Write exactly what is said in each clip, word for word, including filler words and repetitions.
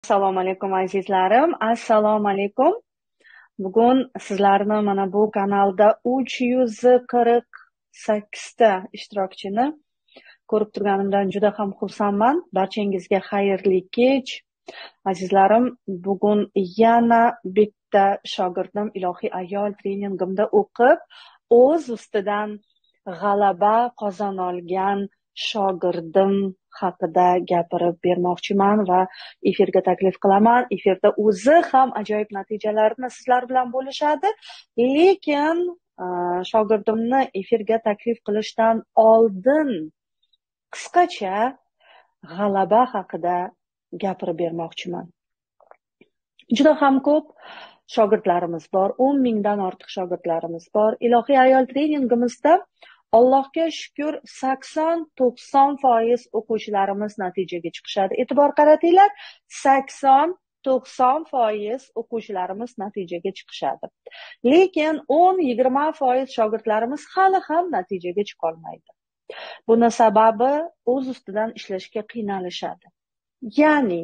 Assalomu alaykum azizlarim, assalomu alaykum. Bugun sizlarni mana bu kanalda uch yuz qirq sakkizta ishtirokchini ko'rib turganimdan juda ham xursandman. Barchangizga xayrli kech. Azizlarim, bugun yana bitta shogirdim ilohiy ayol treningimda o'qib, o'z ustidan g'alaba qozona olgan shogirdim haqida gapirib bermoqchiman va efirga taklif qilaman. Efirda o'zi ham ajoyib natijalarni sizlar bilan bo'lishadi, lekin shogirdimni efirga taklif qilishdan oldin qisqacha g'alaba haqida gapirib bermoqchiman. Juda ham ko'p shogirdlarimiz bor, o'n mingdan ortiq shogirdlarimiz bor. Ilohiy ayol treningimizda Allohga shukr, sakson to'qson foiz o'quvchilarimiz natijaga chiqishadi. E'tibor qaratinglar, sakson to'qson foiz o'quvchilarimiz natijaga chiqishadi. Lekin o'n yigirma foiz shogirdlarimiz hali ham natijaga chiqa olmaydi. Buni sababi o'z ustidan ishlashga qiynalishadi. Ya'ni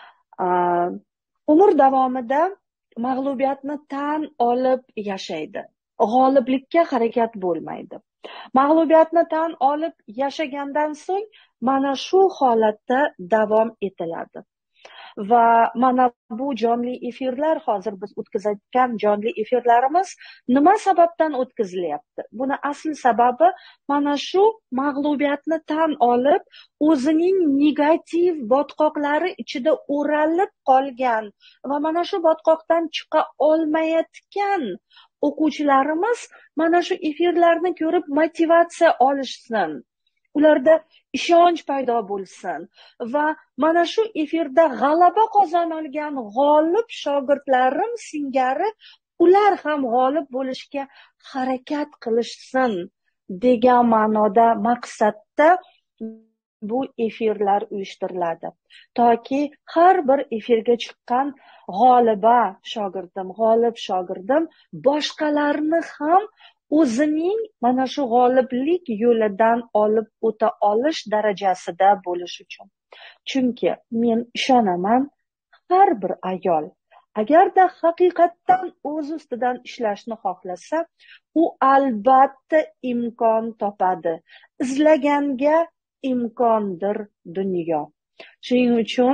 umr davomida mag'lubiyatni tan olib yashaydi. G'oliblikka harakat bo'lmaydi. Mag'lubiyatni tan olib yashagandan so'ng mana shu holatda davom etiladi. Va mana bu jonli efirlar, hozir biz o'tkazayotgan jonli efirlarimiz nima sababdan o'tkazilyapti? Buni asl sababi mana shu mag'lubiyatni tan olib, o'zining negativ botqoqlari ichida o'ralib qolgan va mana shu botqoqdan chiqa olmayotgan o'quvchilarimiz mana shu efirlarni ko'rib motivatsiya olishsin. Ularda ishonch paydo bo'lsin va mana shu efirda g'alaba qozona olgan g'olib shogirdlarim singari ular ham g'olib bo'lishga harakat qilishsin degan ma'noda, maqsadda bu efirlar uyushtiriladi. Toki har bir efirga chiqqan g'oliba shogirdim, g'olib shogirdim boshqalarni ham o'zining mana shu g'oliblik yo'lidan olib o'ta olish darajasida bo'lish uchun. Chunki men ishonaman, har bir ayol agarda haqiqatdan o'z ustidan ishlashni xohlasa, u albatta imkon topadi. Izlaganga imkondir dunyo. Shuning uchun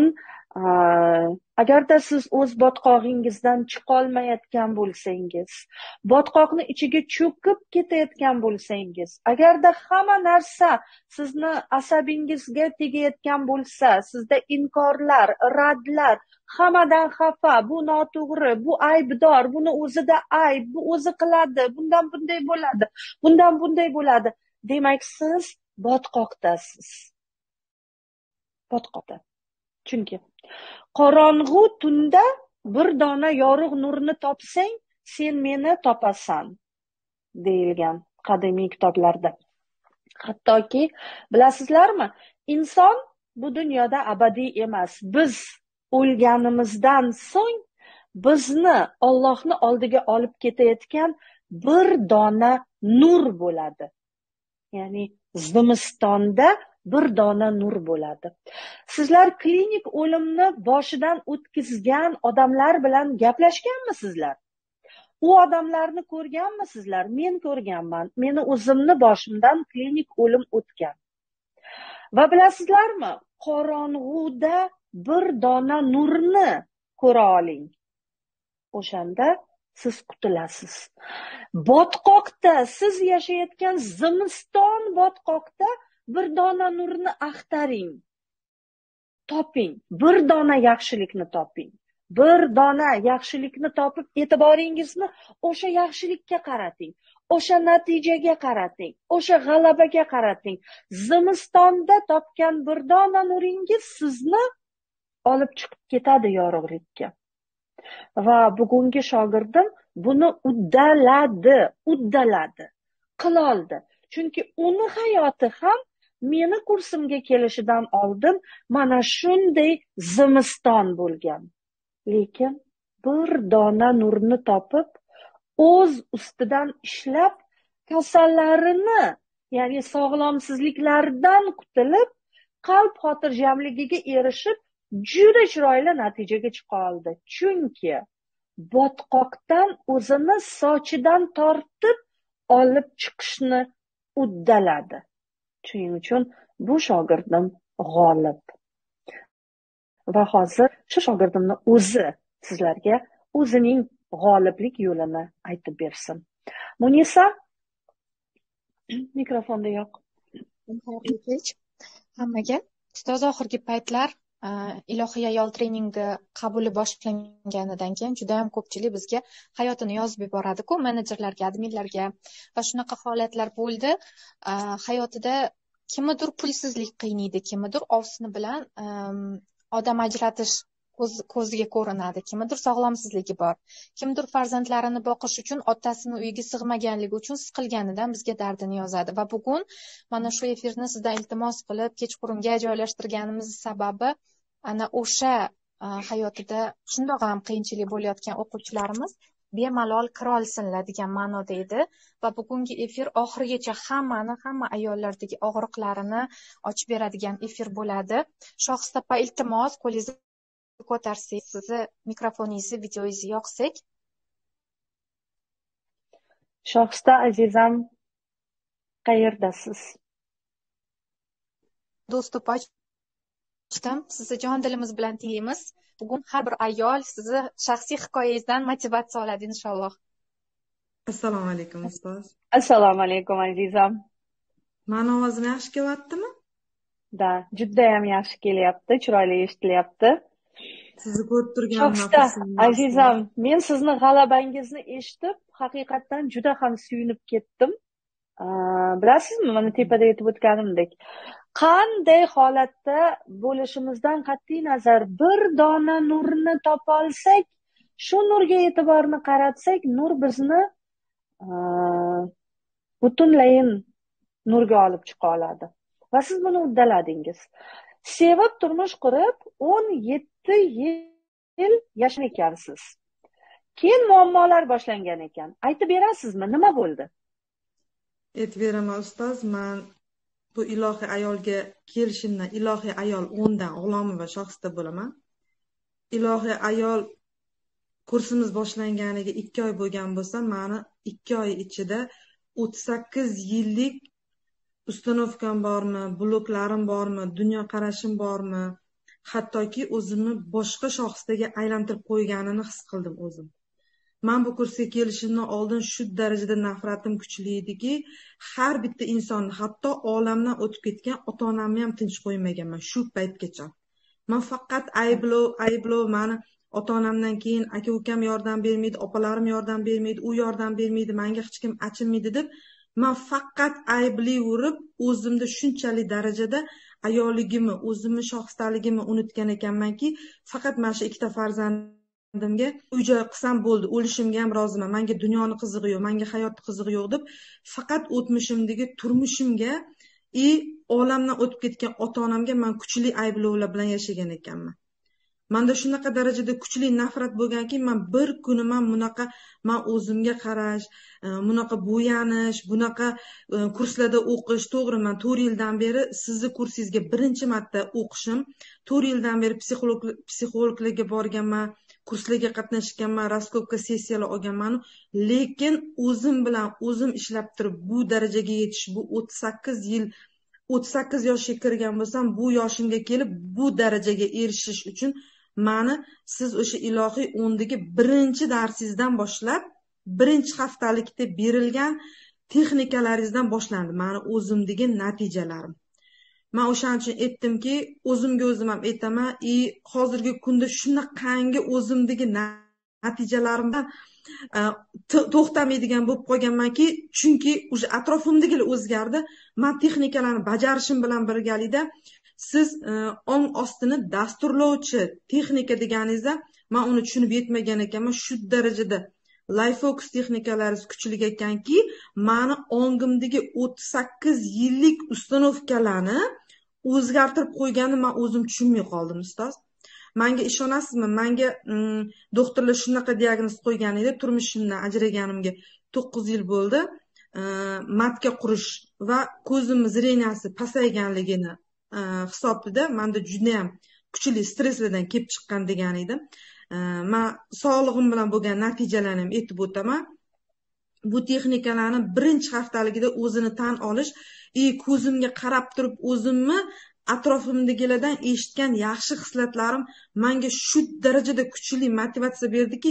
agarda siz o'z botqog'ingizdan chiqolmayotgan bo'lsangiz, botqoqni ichiga cho'kib ketayotgan bo'lsangiz, agarda hamma narsa sizni asabingizga tegayotgan bo'lsa, sizda inkorlar, radlar, hammadan xafa, bu noto'g'ri, bu aybdor, buni o'zida ayb, bu o'zi qiladi, bundan bunday bo'ladi, bundan bunday bo'ladi, demak siz botqoqdasiz. Botqoqda. Chunki qorong'u tunda bir dona yorug' nurni topsang, sen meni topasan, deyilgan qadimiy kitoblarda. Hattoki, bilasizlarmi, inson bu dunyoda abadiy emas. Biz o'lganimizdan so'ng bizni Allohni oldiga olib ketayotgan bir dona nur bo'ladi. Ya'ni zimistonda bir dona nur bo'ladi. Sizlar klinik o'limni boshidan o'tkazgan odamlar bilan gaplashganmisizlar? U odamlarni ko'rganmisizlar? Men ko'rganman. Meni o'zimni boshimdan klinik o'lim o'tgan. Va bilasizlarmi, qorong'uda bir dona nurni ko'ra oling. O'shanda siz qutulasiz. Botqoqda, siz yashayotgan zimiston botqoqda bir dona nurni axtaring. Toping. Bir dona yaxshilikni toping. Bir dona yaxshilikni topib, e'tiboringizni o'sha yaxshilikka qarating. O'sha natijaga qarating. O'sha g'alabaga qarating. Zimistonda topgan bir dona nuringiz sizni olib chiqib ketadi yorug'likka. Va bugungi shogirdim buni uddaladi, uddaladi, qiloldi. Chunki uni hayoti ham meni kursimga kelishidan oldin mana shunday zimiston bo'lgan. Lekin bir dona nurni topib, o'z ustidan ishlab, kasallarini, ya'ni sog'lomsizliklardan qutulib, qalb xotirjamligiga erishib, juda chiroyli natijaga chiqa oldi. Chunki botqoqdan o'zini sochidan tortib olib chiqishni uddaladi. Shuning uchun bu shogirdim g'olib. Va hozir shu shogirdimni o'zi sizlarga o'zining g'oliblik yo'lini aytib bersin. Munisa, mikrofonda yo'q. Hammaga ustoz oxirgi paytlar ilohiy ayol treningi qabuli boshlanganidan keyin juda ham ko'pchilik bizga hayotini yozib yuboradi-ku, menejerlarga, adminlarga va shunaqa holatlar bo'ldi. Hayotida kimnidir pulsizlik qiynaydi, kimnidir ovsini bilan odam ajratish ko'ziga ko'rinadi, kimnidir sog'lomsizligi bor, kimdir farzandlarini boqish uchun otasini uyiga sig'maganligi uchun siqilganidan bizga dardini yozadi. Va bugun mana shu efirni sizdan iltimos qilib kechqurunga joylashtirganimiz sababi ana o'sha hayotida shundoq ham qiyinchilik bo'layotgan o'quvchilarimiz bemalol kira olsinlar degan ma'noda edi. Va bugungi efir oxirigacha hammani, hamma ayollardagi og'riqlarini ochib beradigan efir bo'ladi. Shohista opa, iltimos qo'lingizni ko'tarsak, sizni mikrofoningizni, videoingizni yoqsak. Shohista azizam, qayerdasiz? Do'st opa, sizni jon dilimiz bilan tinglaymiz. Bugun har bir ayol sizni shaxsiy hikoyangizdan motivatsiya oladi inshaalloh. Assalomu alaykum ustoz. Assalomu alaykum azizam. Mani ovozim yaxshi kelyaptimi? Da, juda ham yaxshi kelyapti, chiroyli eshitilyapti. Sizni ko'rib turganim Shohista azizam, men sizni g'alabangizni eshitib, haqiqatdan juda ham suyunib ketdim. Bilasizmi, mana tepada aytib o'tganimdek, qanday holatda bo'lishimizdan qat'iy nazar bir dona nurni topa olsak, shu nurga e'tiborni qaratsak, nur bizni butunlayin nurga olib chiqa oladi. Va siz buni uddaladingiz. Sevib turmush qurib o'n yetti yil yashagan ekansiz. Keyin muammolar boshlangan ekan. Aytib berasizmi, nima bo'ldi? Aytib beraman ustoz, men bu ilohiy ayolga kelishimdan ilohiy ayol o'ndan G'ulomova Shohista bo'laman. Ilohiy ayol kursimiz boshlanganiga ikki oy bo'lgan bo'lsa, meni ikki oy ichida o'ttiz sakkiz yillik ustanovkam bormi, bloklarim bormi, dunyoqarashim bormi, hattoki o'zimni boshqa shoxsiga aylantirib qo'yganini his qildim o'zim. Men bu kursga kelishimdan oldin shu darajada nafratim kuchli ediki, har bitta insonni, hatto olamdan o'tib ketgan ota-onamni ham tinch qo'ymaganman shu paytgacha. Men faqat ayblov, ayblov, meni ota-onamdan keyin aka-ukam yordam bermaydi, opalarim yordam bermaydi, u yordam bermaydi, menga hech kim achinmaydi deb men faqat ayblayverib, o'zimda shunchalik darajada ayolligimni, o'zimni shoxstaligimni unutgan ekanmanki, faqat mana shu ikkita farzandimga uy-joy qilsam bo'ldi, o'lishimga ham roziman, menga dunyoni qizig'i yo'q, menga hayot qizig'i yo'q deb faqat o'tmishimdagi turmushimga i olamdan o'tib ketgan ota-onamga men kuchli ayblovlar bilan yashagan ekanman. Menda shunaqa darajada kuchli nafrat bo'lganki, men bir kuni men bunaqa men o'zimga qarash, bunaqa bo'yanish, bunaqa kurslarda o'qish, to'g'ri, men to'rt yildan beri sizni kursingizga birinchi marta o'qishim, to'rt yildan beri psixolog psixologlarga borganman, kurslarga qatnashganman, raskopka sessiyalar olganman, lekin o'zim bilan o'zim ishlab turib bu darajaga yetish, bu o'ttiz sakkiz yil o'ttiz sakkiz yoshga kirgan bo'lsam, bu yoshimga kelib bu darajaga erishish uchun meni siz o'sha ilohiy o'ndagi birinchi darsingizdan boshlab, birinchi haftalikda berilgan texnikalaringizdan boshlandi meni o'zimdagi natijalarim. Men o'shaning uchun aytdimki, o'zimga o'zim ham aytaman, i hozirgi kunda shunaqangi o'zimdagi natijalarimdan to'xtamaydigan bo'lib qolganmanki, chunki o'sha atrofimdagilar o'zgardi. Men texnikalarni bajarishim bilan birgalikda siz ong ostini dasturlovchi texnika deganingizda men uni tushunib yetmagan ekanman. Shu darajada life focus texnikalaringiz kuchli ekanki, meni ongimdagi o'ttiz sakkiz yillik ustanovkalarni o'zgartirib qo'yganini men o'zim tushunmay qoldim ustoz. Menga ishonasizmi? Menga doktorlar shunaqa diagnoz qo'ygan edi, turmushimdan ajraganimga to'qqiz yil bo'ldi. Matka qurish va ko'zimni zreniyasi pasayganligini hisobida menda juda ham kuchli stresslardan kelib chiqqan degan edim. Man sog'lig'im bilan bo'lgan natijalarni ham aytib o'taman. Bu texnikalarni birinchi haftaligida o'zini tan olish, e ko'zimga qarab turib o'zimni atrofimdagilardan eshitgan yaxshi hislatlarim menga shu darajada kuchli motivatsiya berdiki,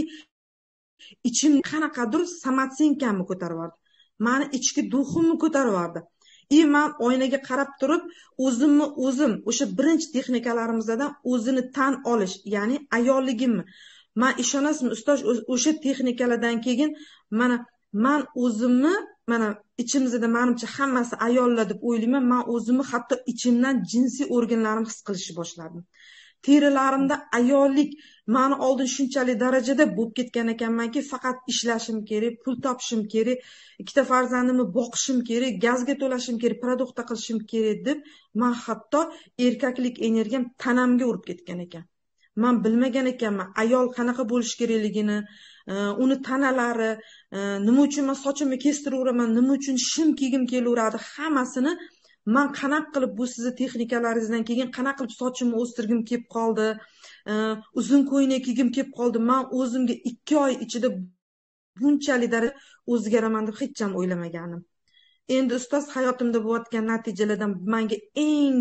ichim qanaqadir samotsenkamni ko'tarib yubordi. Mani ichki duximni ko'tarib yubordi. И men oynaga qarab turib o'zimni o'zim o'sha birinchi texnikalarimizdan o'zini tan olish, ya'ni ayolligimni. Men ishonasizmi ustoz, o'sha texnikalardan keyin mana men o'zimni mana ichimizda menimcha hammasi ayollar deb o'ylayman, men o'zimni hatto ichimdan jinsiy organlarim his qilishni boshladim. Terilarimda ayollik mani oldin shunchalik darajada bo'lib ketgan ekanmanki, faqat ishlashim kerak, pul topishim kerak, ikkita farzandimni boqishim kerak, gazga to'lashim kerak, produkt qilishim kerak deb men hatto erkaklik energiyam tanamga urib ketgan ekan. Men bilmagan ekanman ayol qanaqa bo'lish kerakligini, uni tanalari, nima uchun men sochimni kestiraveraman, nima uchun shim kiygim kelaveradi, hammasini man qanaqa qilib bu sizni texnikalaringizdan keyin qanaqa qilib sochimni o'stirgim kelib qoldi, uzun ko'ylak kiygim kelib qoldi. Men o'zimga ikki oy ichida bunchalik darajada o'zgaraman deb hech ham o'ylamagandim. Endi ustoz, hayotimda bo'layotgan natijalardan menga eng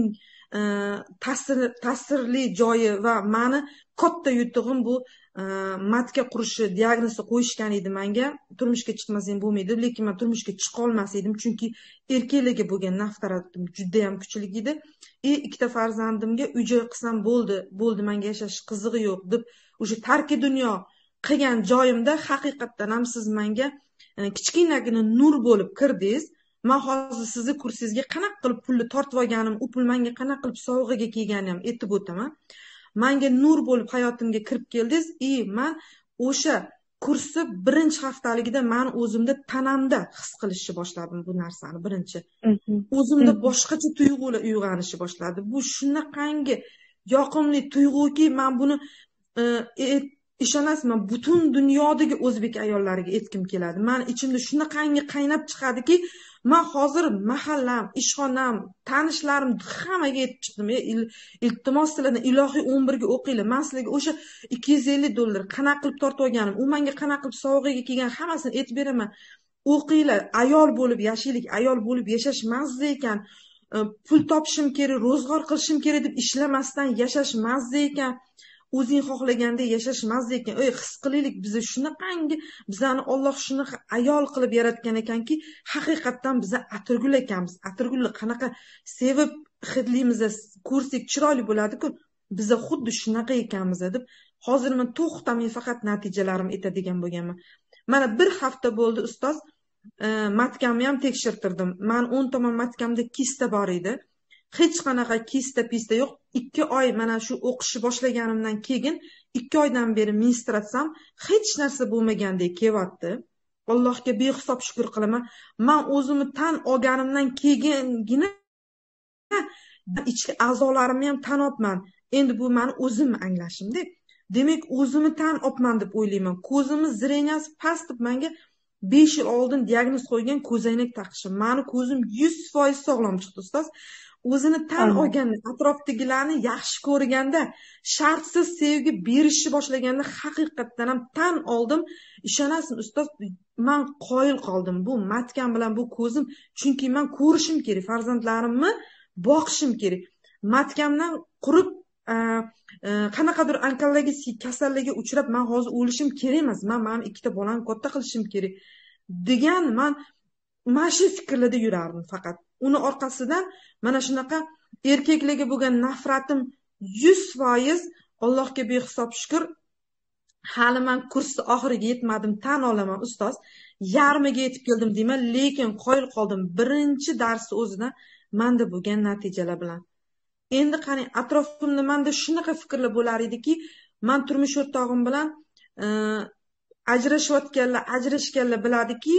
ta'sir ta'sirli joyi va meni katta yutug'im bu matka qurishi diagnozi qo'yishgan edi menga. Turmushga chiqmasam bo'lmaydi, lekin men turmushga chiqa olmas edim, chunki erkaklarga bo'lgan nafratim juda ham kuchli edi. E ikkita farzandimga uy-joy qilsam bo'ldi, bo'ldi, menga yashash qizig'i yo'q deb o'sha tarki dunyo qilgan joyimda haqiqatdan ham siz menga kichkinagina nur bo'lib kirdingiz. Men hozir sizni kursingizga qanaqa qilib pulni tortib olganim, u pul menga qanaqa qilib sovg'aga kelganini ham aytib o'taman. Menga nur bo'lib hayotimga kirib keldingiz. И men o'sha kursni birinchi haftaligida men o'zimda tanamda his qilishni boshladim bu narsani birinchi. O'zimda boshqacha tuyg'ular uyg'onishni boshladi. Bu shunaqangi yoqimli tuyg'uki, men buni ishonasizmi, butun dunyodagi o'zbek ayollariga aytgim keladi. Men ichimda shunaqangi qaynab chiqadiki, men hozir mahallam, ishxonam, tanishlarim hammaga aytib chiqdim. Iltimos sizlardan ilohiy o'n birga o'qinglar. Men sizlarga o'sha ikki yuz ellik dollar qanaqa qilib tortib olganim, u menga qanaqa qilib sovg'aga kelgan hammasini aytib beraman. O'qinglar, ayol bo'lib yashaylik, ayol bo'lib yashash mazza ekan. Pul topishim kerak, ro'zg'or qilishim kerak deb ishlamasdan yashash mazza ekan. O'zing xohlaganda yashash mazza ekan. Ey, his qilaylik, biz shunaqangi, bizani Alloh shunaqa ayol qilib yaratgan ekanki, haqiqatdan biz atirgul ekanmiz. Atirgulni qanaqa sevib hidlimiz, ko'rsak chiroyli bo'ladi-ku, biz xuddi shunaqa ekanmiz deb hozir men to'xtamay faqat natijalarimni aytadigan bo'lganman. Mana bir hafta bo'ldi ustoz, matkamni ham tekshirtirdim. Men o'ng tomon matkamda kista bor edi. Hech qanaqa kista pista yo'q. ikki oy mana shu o'qishni boshlaganimdan keyin ikki oydan beri menstruatsiyam hech narsa bo'lmagandek kelyapti. Allohga behisob shukr qilaman. Men o'zimni tan olganimdan keyingina ichki a'zolarimni ham tan olibman. Endi bu meni o'zimni anglashimda. Demak, o'zimni tan olibman deb o'ylayman. Ko'zimni zreniyasi past deb menga besh yil oldin diagnoz qo'ygan ko'zoynak taqishim. Meni ko'zim yuz foiz sog'lom chiqdi ustoz. O'zini tan olgan, atrofdagilarni yaxshi ko'rganda, shartsiz sevgi berishni boshlaganda haqiqatdan ham tan oldim. Ishonasizmi ustoz, men qoyil qoldim. Bu matkam bilan bu ko'zim, chunki men ko'rishim kerak, farzandlarimni boqishim kerak. Matkamdan qurib qanaqadir onkologik kasallikka uchrab men hozir o'lishim kerak emas. Men meni ikkita bolamni katta qilishim kerak degan men mana shu fikrlarda yurardim faqat. Uni orqasidan mana shunaqa erkaklarga bo'lgan nafratim yuz foiz, Allohga behisob shukr, hali men kursni oxiriga yetmadim, tan olaman ustoz. Yarmiga yetib keldim deyman, lekin qoyil qoldim birinchi darsni o'zidan menda bo'lgan natijalar bilan. Endi qani atrofimda menda shunaqa fikrlar bo'lar ediki, men turmush o'rtog'im bilan ajrashayotganlar, ajrashganlar biladiki,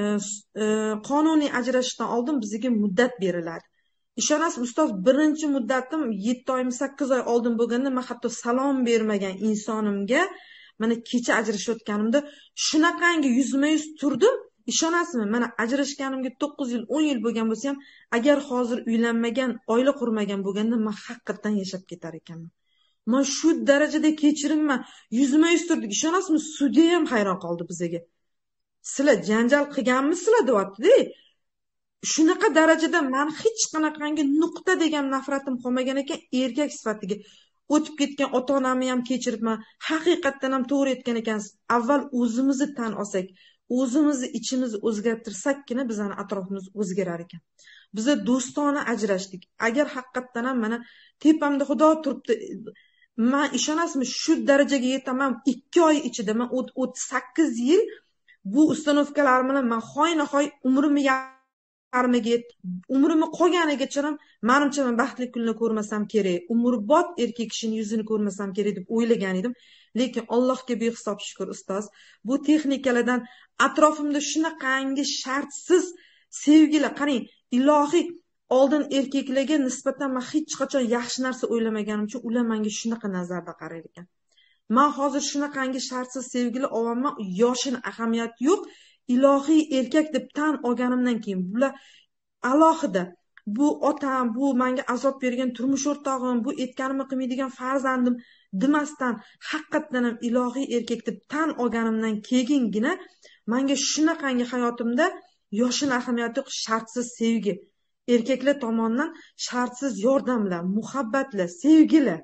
qonuniy ajrashishdan oldin bizga muddat beriladi. Ishonasiz ustoz, birinchi muddatim yetti oymi sakkiz oy oldin bo'lganda men hatto salom bermagan insonimga mana kecha ajrashayotganimda shunaqangi yuzma-yuz turdim. Ishonasizmi, mana ajrashganimga to'qqiz yil, o'n yil bo'lgan bo'lsa ham, agar hozir uylanmagan, oila qurmagan bo'lganda men haqiqatan yashab ketar ekanman. man shu darajada kechirimman yuzma yuz turdik. Ishonasizmi, sudya ham hayron qoldi bizaga. Sizlar janjal qilganmisizlar deyapti-da. Shunaqa darajada men hech qanaqangi nuqta degan nafratim qolmagan ekan, erkak sifatiga o'tib ketgan ota-onamni ham kechiribman. Haqiqatdan ham to'g'ri aytgan ekansiz. Avval o'zimizni tan olsak, o'zimizni ichimizni o'zgartirsakkina bizning atrofimiz o'zgarar ekan. Biza do'stona ajrashdik. Agar haqiqatdan ham mana tepamda Xudo turibdi, men ishonasizmi, shu darajaga yetaman ikki oy ichida, men o'ttiz sakkiz yil bu ustanovkalar bilan men xoynahoy umrimni yarmiga umrimni qolganigacha ham menimcha men baxtli kunni ko'rmasam kerak, umrbod erkak kishining yuzini ko'rmasam kerak deb o'ylagan edim. Lekin Allohga behisob shukr ustoz, bu texnikalardan atrofimda shunaqangi shartsiz sevgilar, qarang, ilohiy oldin erkaklarga nisbatan men hech qachon yaxshi narsa o'ylamaganim uchun ular menga shunaqa nazarda qarar ekan. Men hozir shunaqangi shartsiz sevgilar olyapman, yoshini ahamiyati yo'q, ilohiy erkak deb tan olganimdan keyin bular alohida, bu otam, bu menga azob bergan turmush o'rtog'im, bu aytganimni qilmaydigan farzandim demasdan haqiqatdan ham ilohiy erkak deb tan olganimdan keyingina menga shunaqangi hayotimda yoshini ahamiyati yo'q, shartsiz sevgi, erkaklar tomonidan shartsiz yordamlar, muhabbatlar, sevgilar.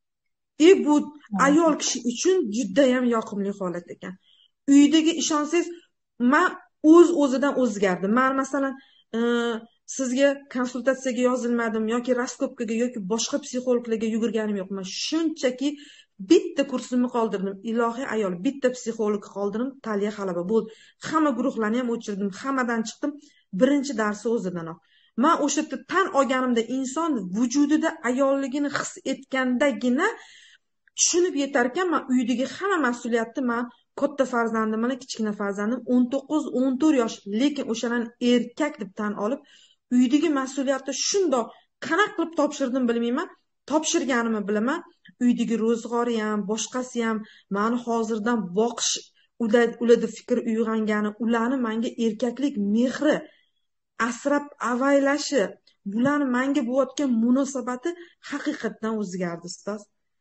E bu ayol kishi uchun juda ham yoqimli holat ekan. Uydagi ishonsangiz, men o'z o'zidan o'zgardim. Men masalan e, sizga konsultatsiyaga yozilmadim yoki raskopkaga yoki boshqa psixologlarga yugurganim yo'q. Men shunchaki bitta kursimni qoldirdim. Ilohiy ayol, bitta psixolog qoldirdim, taliya g'alaba bo'ldi. Hamma guruhlarni ham o'chirdim, hammadan chiqdim. Birinchi darsi o'zidanoq. Men o'sha yerda tan olganimda inson vujudida ayolligini his etgandagina tushunib yetar ekan, men uydagi hamma mas'uliyatni men katta farzandim, mana kichkina farzandim o'n to'qqiz o'n to'rt yosh, lekin o'shalarni erkak deb tan olib, uydagi mas'uliyatni shundoq qanaqa qilib topshirdim bilmayman, topshirganimni bilaman. Uydagi ro'zg'ori ham, boshqasi ham meni hozirdan boqish, ularda fikr uyg'ongani, ularni menga erkaklik mehri, asrab avaylashi, bularni menga bo'layotgan munosabati haqiqatdan o'zgardi ustoz.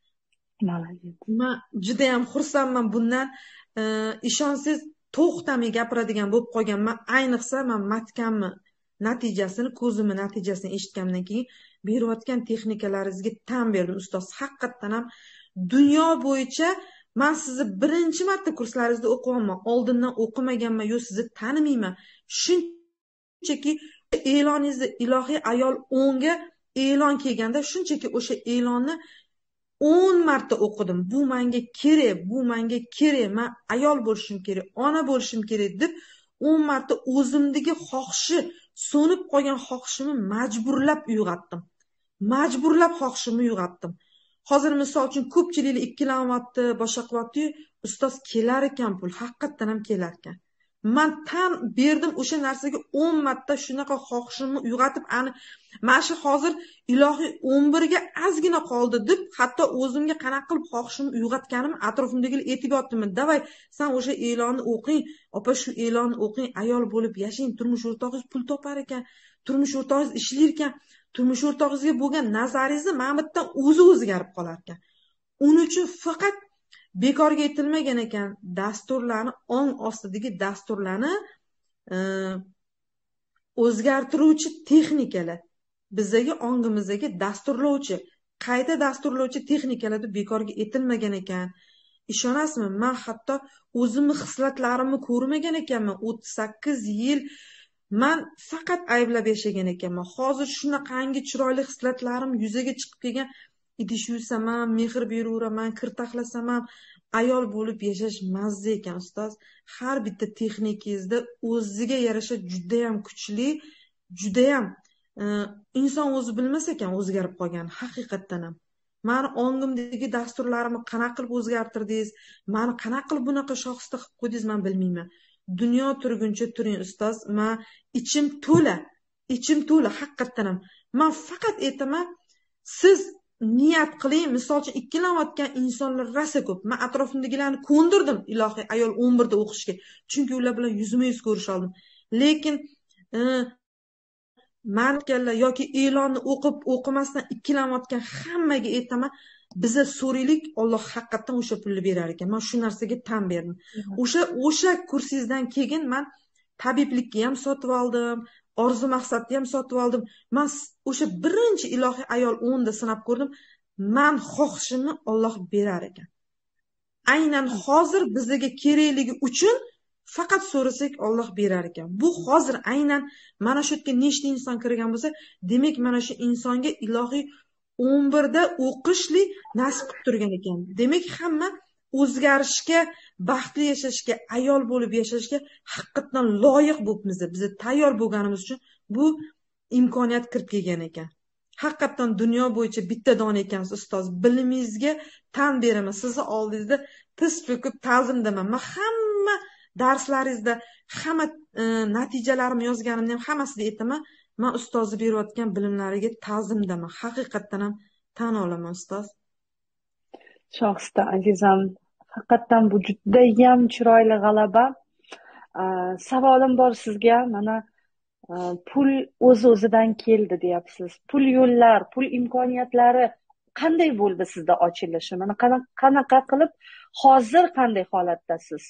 Men juda ham xursandman bundan. Ishonsiz, to'xtamay gapiradigan bo'lib qolganman. Ayniqsa men matkamni natijasini, ko'zimni natijasini eshitgandan keyin berayotgan texnikalaringizga tan berdim ustoz. Haqiqatdan ham dunyo bo'yicha men sizni birinchi marta kurslaringizda o'qiyapman. Oldindan o'qimaganman, yo sizni tanimayman. Shunchaki e'loningizni ilohiy ayol o'nga e'lon kelganda shunchaki o'sha e'lonni o'n marta o'qidim. Bu menga kerak, bu menga kerak, men ayol bo'lishim kerak, ona bo'lishim kerak deb o'n marta o'zimdagi xohishi, so'nib qolgan xohishimni majburlab uyg'otdim. Majburlab xohishimni uyg'otdim. Hozir misol uchun ko'pchiliklar ikkilanyapti, boshqa qilyapti, ustoz kelar ekan pul, haqiqatdan ham kelar ekan. Men tan berdim o'sha narsaga o'n marta shunaqa xohishimni uyg'otib, ani mana shu hozir ilohiy o'n birga ozgina qoldi deb, hatto o'zimga qanaqa qilib xohishimni uyg'otganim atrofimdagilar aytib yotdimi, davay sen o'sha e'lonni o'qing, opa shu e'lonni o'qing, ayol bo'lib yashang, turmush o'rtog'ingiz pul topar ekan, turmush o'rtog'ingiz ishlar ekan, turmush o'rtog'ingizga bo'lgan nazaringizni mana bu yerdan o'zi o'zgarib qolar ekan. Uning uchun faqat bekorga aytilmagan ekan, dasturlarni, ong ostidagi dasturlarni e, o'zgartiruvchi texnikalar, bizdagi ongimizdagi dasturlovchi, qayta dasturlovchi texnikalarda bekorga aytilmagan ekan. Ishonasizmi, men hatto o'zimni hislatlarimni ko'rmagan ekanman. o'ttiz sakkiz yil men faqat ayblab yashagan ekanman. Hozir shunaqangi chiroyli hislatlarim yuzaga chiqib kelgan. Idish yuysam ham, mehr beraveraman, kir taxlasam ham, ayol bo'lib yashash mazza ekan ustoz. Har bitta texnikangizda o'ziga yarasha juda ham kuchli, juda ham e, inson o'zi bilmas ekan o'zgarib qolgan, haqiqatdan ham. Meni ongimdagi dasturlarimni qanaqa qilib o'zgartirdingiz, meni qanaqa qilib bunaqa shoxista qilib qo'ydingiz, men bilmayman. Dunyo turguncha turing ustoz, men ichim to'la, ichim to'la haqiqatdan ham. Men faqat aytaman, siz niyat qiling, misol uchun ikkilanayotgan insonlar rosa ko'p. Men atrofimdagilarni ko'ndirdim ilohiy ayol o'n birda o'qishga, chunki ular bilan yuzma yuz ko'rish oldim. Lekin e, mankalar yoki e'lonni o'qib o'qimasdan ikkilanayotgan hammaga aytaman, biza so'raylik, Alloh haqiqatdan o'sha pulni berar ekan. Men shu narsaga tan berdim. O'sha o'sha kursingizdan keyin men tabiblikka ham sotib oldim, orzu maqsadni ham sotib oldim. Men o'sha birinchi ilohiy ayol o'nda sinab ko'rdim. Men xohishimni Alloh berar ekan. Aynan hozir bizga kerakligi uchun faqat so'rasak Alloh berar ekan. Bu hozir aynan mana shu yerga nechta inson kirgan bo'lsa, demak mana shu insonga ilohiy o'n birda o'qishli nasib qilib turgan ekan. Demak hamma o'zgarishga, baxtli yashashga, ayol bo'lib yashashga haqiqatan loyiq bo'libmiz. Biz tayyor bo'lganimiz uchun bu imkoniyat kirib kelgan ekan. Haqiqatan dunyo bo'yicha bitta dona ekansiz ustoz. Bilimingizga tan beraman. Sizni oldingizda tiz cho'kib ta'zimdaman. Men hamma darslaringizda, hamma e, natijalarimni yozganimni ham hammasida aytaman. Men ustozni berayotgan bilimlariga ta'zimdaman. Haqiqatan ham tan olaman ustoz. Shohista azizam, haqiqatdan bu judayam chiroyli g'alaba. Savolim bor sizga. Mana pul o'z-o'zidan keldi deyapsiz. Pul yo'llar, pul imkoniyatlari qanday bo'ldi sizda ochilishi? Mana qanaqa qilib hozir qanday holatdasiz?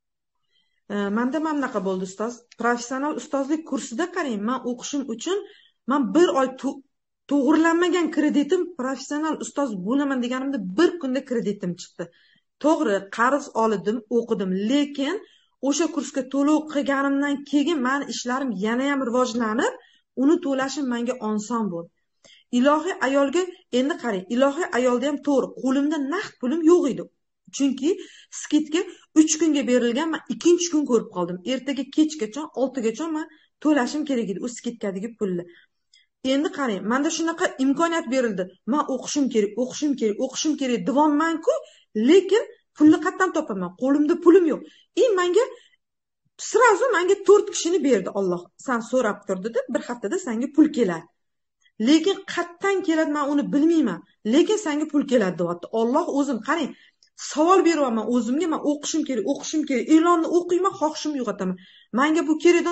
Menda mana bunaqa bo'ldi ustoz. Professional ustozlik kursida qarang, men o'qishim uchun men bir oy to'g'rilanmagan kreditim, professional ustoz bo'laman deganimda bir kunda kreditim chiqdi. To'g'ri, qarz oldim, o'qidim, lekin o'sha kursga to'lov qilganimdan keyin meni ishlarim yana ham rivojlanib, uni to'lashim menga oson bo'ldi. Ilohiy ayolga endi qarang, ilohiy ayolda ham to'g'ri, qo'limda naqd pulim yo'q edi. Chunki skidga uch kunga berilgan, men ikkinchi kun ko'rib qoldim. Ertaga kechgacha oltigacha men to'lashim kerak edi u skidkadagi pulni. Endi qarang, menda shunaqa imkoniyat berildi. Men o'qishim kerak, o'qishim kerak, o'qishim kerak devonman-ku, lekin pulni qayerdan topaman? Qo'limda pulim yo'q. E menga sirazu menga to'rt kishini berdi Alloh. Sen so'rab tur dedi, bir haftada senga pul keladi. Lekin qayerdan keladi men uni bilmayman. Lekin senga pul keladi deyapti. Alloh o'zim qarang, savol beryapman o'zimga, men o'qishim kerak, o'qishim kerak. E'lonni o'qiyman, xohishimni uyg'otaman. Menga bu kerak.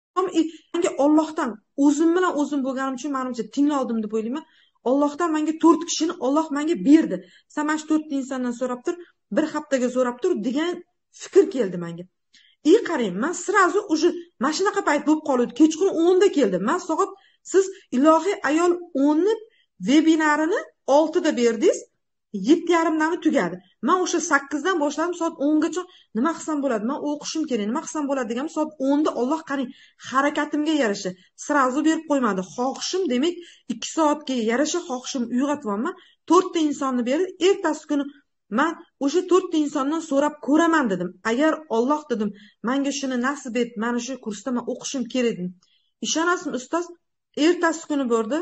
Menga Allohdan o'zim bilan o'zim bo'lganim uchun menimcha tingloldim deb o'ylayman. Allohdan menga to'rt kishini Alloh menga berdi. Sen mana shu to'rtta insondan so'rab tur, bir haftaga so'rab tur degan fikr keldi menga. E qarang, men sirazu уже mana shunaqa payt bo'lib qoldi. Kechqurun o'nda keldi. Men soat siz ilohiy ayol o'nni vebinarini oltida berdingiz, yetti yarimdan tugadi. Men o'sha sakkizdan boshladim, soat o'ngacha nima qilsam bo'ladi? Men o'qishim kerak, nima qilsam bo'ladi degan soat o'nda Alloh qarang, harakatimga yarasha sirazu berib qo'ymadi. Xohishim demak ikki soatga yarasha xohishim uyg'otganman. to'rtta insonni berdi. Ertasi kuni men o'sha to'rtta insondan so'rab ko'raman dedim. Agar Alloh dedim, menga shuni nasib et, mana shu kursda men o'qishim kerak dedim. Ishonasizmi ustoz? Ertasi kuni bo'ldi.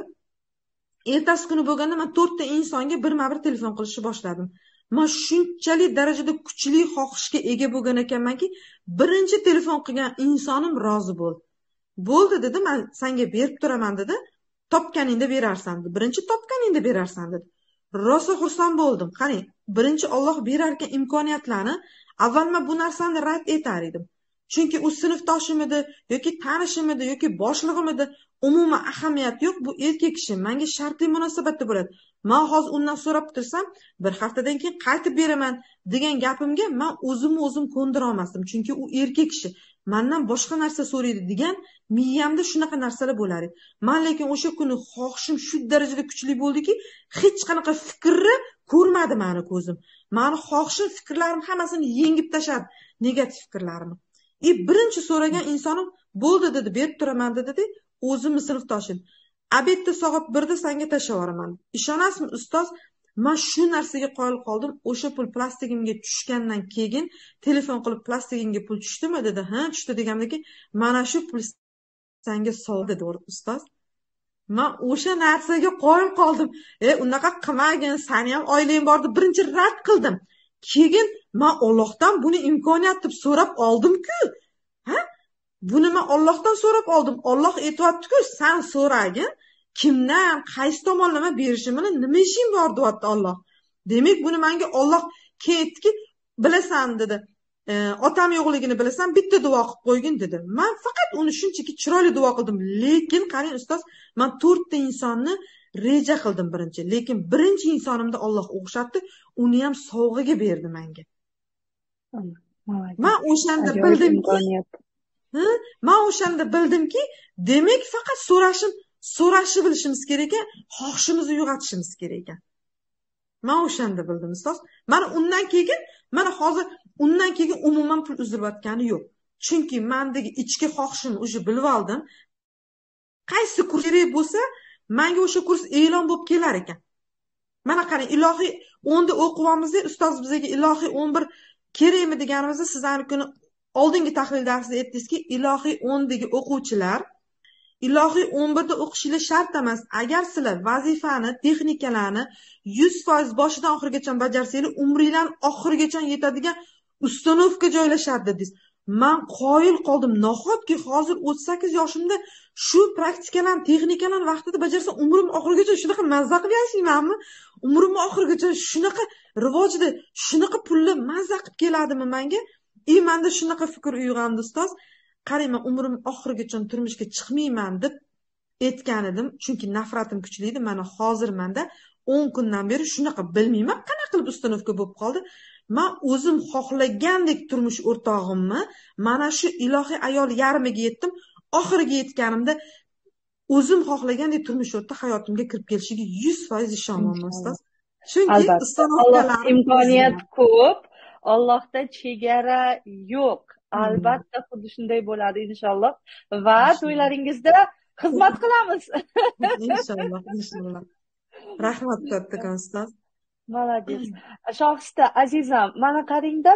Ertasi kuni bo'lganda men to'rtta insonga birma-bir telefon qilishni boshladim. Men shunchalik darajada kuchli xohishga ega bo'lgan ekanmanki, birinchi telefon qilgan insonim rozi bo'ldi. Bo'ldi dedi, men senga berib turaman dedi. Topganingda berarsan dedi. Birinchi topganingda berarsan dedi. Rosa xursand bo'ldim. Qarang, birinchi Alloh berar ekan imkoniyatlarni, avval men bu narsani rad etar edim. Chunki u sinfdoshim edi yoki tanishim edi yoki boshlig'im edi, umuman ahamiyat yo'q, bu erkak kishi menga shartli munosabatda bo'ladi. Men hozir undan so'rab tursam, bir haftadan keyin qaytib beraman degan gapimga men o'zimni o'zim ko'ndira olmasdim, chunki u erkak kishi mendan boshqa narsa so'raydi degan miyamda shunaqa narsalar bo'lar edi. Men lekin o'sha kuni xohishim shu darajada kuchli bo'ldiki, hech qanaqa fikrni ko'rmadi meni ko'zim. Meni xohishim, fikrlarim hammasini yengib tashladi, negativ fikrlarimni. E birinchi so'ragan insonim bo'ldi dedi, berib turaman dedi. O'zimni sinfdoshim. Abetda soat birda senga tashlab yuboraman. Ishonasizmi ustoz? Men shu narsaga qoyil qoldim. O'sha pul plastigimga tushgandan keyin telefon qilib plastigimga pul tushdimi dedi. Ha, tushdi deganimda, mana shu pul senga soldi dedi ustoz. Men o'sha narsaga qoyil qoldim. E, unaqa qilmagin, seni ham oilang bor deb birinchi rad qildim. Keyin men Allohdan buni imkoniyat deb so'rab oldim-ku. Ha? Buni men Allohdan so'rab oldim. Alloh aytibdi-ku, sen so'ragin, kimdan, qaysi tomonlama berishimni, nima ishing bor deyapti Alloh. Demak, buni menga Alloh ketdiki, bilasan dedi. E, otam yo'qligini bilasan, bitta duo qilib qo'ygin dedi. Men faqat uni shunchaki chiroyli duo qildim. Lekin qarang ustoz, men to'rtta insonni reja qildim birinchi, lekin birinchi insonimda Alloh o'xshatdi, uni ham sovg'aga berdi menga. Men o'shanda bildimki, men o'shanda bildimki, demak faqat so'rashim, so'rashni bilishimiz kerak ekan, xohishimizni uyg'otishimiz kerak ekan. Men o'shanda bildim, ustoz. Mana undan keyin, mana hozir undan keyin umuman pul uzayotgani yo'q. Chunki mendagi ichki xohishimni o'sha bilib oldim. Qaysi kurs kerak bo'lsa, menga o'sha kurs e'lon bo'lib kelar ekan. Mana qarang, ilohiy o'nda o'qiyapmiz-da, ustoz bizga ilohiy o'n bir kerakmi deganimizda siz har kuni oldingi tahlil darsida aytdingizki, ilohiy o'ndagi o'quvchilar ilohiy o'n birda o'qishinglar shart emas. Agar sizlar vazifani, texnikalarni yuz foiz boshidan oxirigacha bajarsanglar, umringlar oxirigacha yetadigan ustanovka joylashadi dedingiz. Men qoyil qoldim. Nahotki hozir o'ttiz sakkiz yoshimda shu praktikalarni, texnikalarni vaqtida bajarsam, umrim oxirigacha shunaqa mazza qilib yashaymanmi? Umrim oxirigacha shunaqa rivojda, shunaqa pulli mazza qilib keladimi menga? E menda shunaqa fikr uyg'ondi, ustoz. Qarang, men umrim oxirigacha turmushga chiqmayman deb aytgan edim, chunki nafratim kuchli edi. Mana hozir menda o'n kundan beri shunaqa bilmayman, qanaqa qilib ustanovka bo'lib qoldi. Men o'zim xohlagandek turmush o'rtog'imni mana shu ilohiy ayol yarmiga yetdim. Oxiriga yetganimda o'zim xohlagandek turmush o'rtog'i hayotimga kirib kelishiga yuz foiz ishonaman, ustoz. Chunki ustanovkalar imkoniyat ko'p, Allohda chegara yo'q. Albatta xuddi shunday bo'ladi inshaalloh va to'ylaringizda xizmat qilamiz. Inshaalloh, inshaalloh. Rahmat katta ustoz. Malades. Shohista azizam, mana qarangda,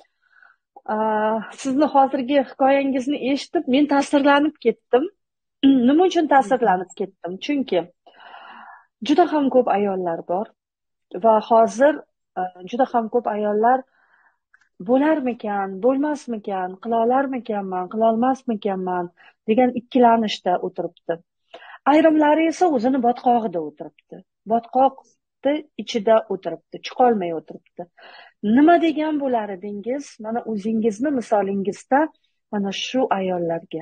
sizni hozirgi hikoyangizni eshitib men ta'sirlanib ketdim. Nima uchun ta'sirlanib ketdim? Chunki juda ham ko'p ayollar bor va hozir juda ham ko'p ayollar bo'larmikan, bo'lmasmikan, qila olarmikanman, qila olmasmikanman degan ikkilanishda o'tiribdi. Ayrimlari esa o'zini botqog'ida o'tiribdi. Botqoqni ichida o'tiribdi, chiqolmay o'tiribdi. Nima degan bo'lar edingiz? Mana o'zingizni misolingizda mana shu ayollarga.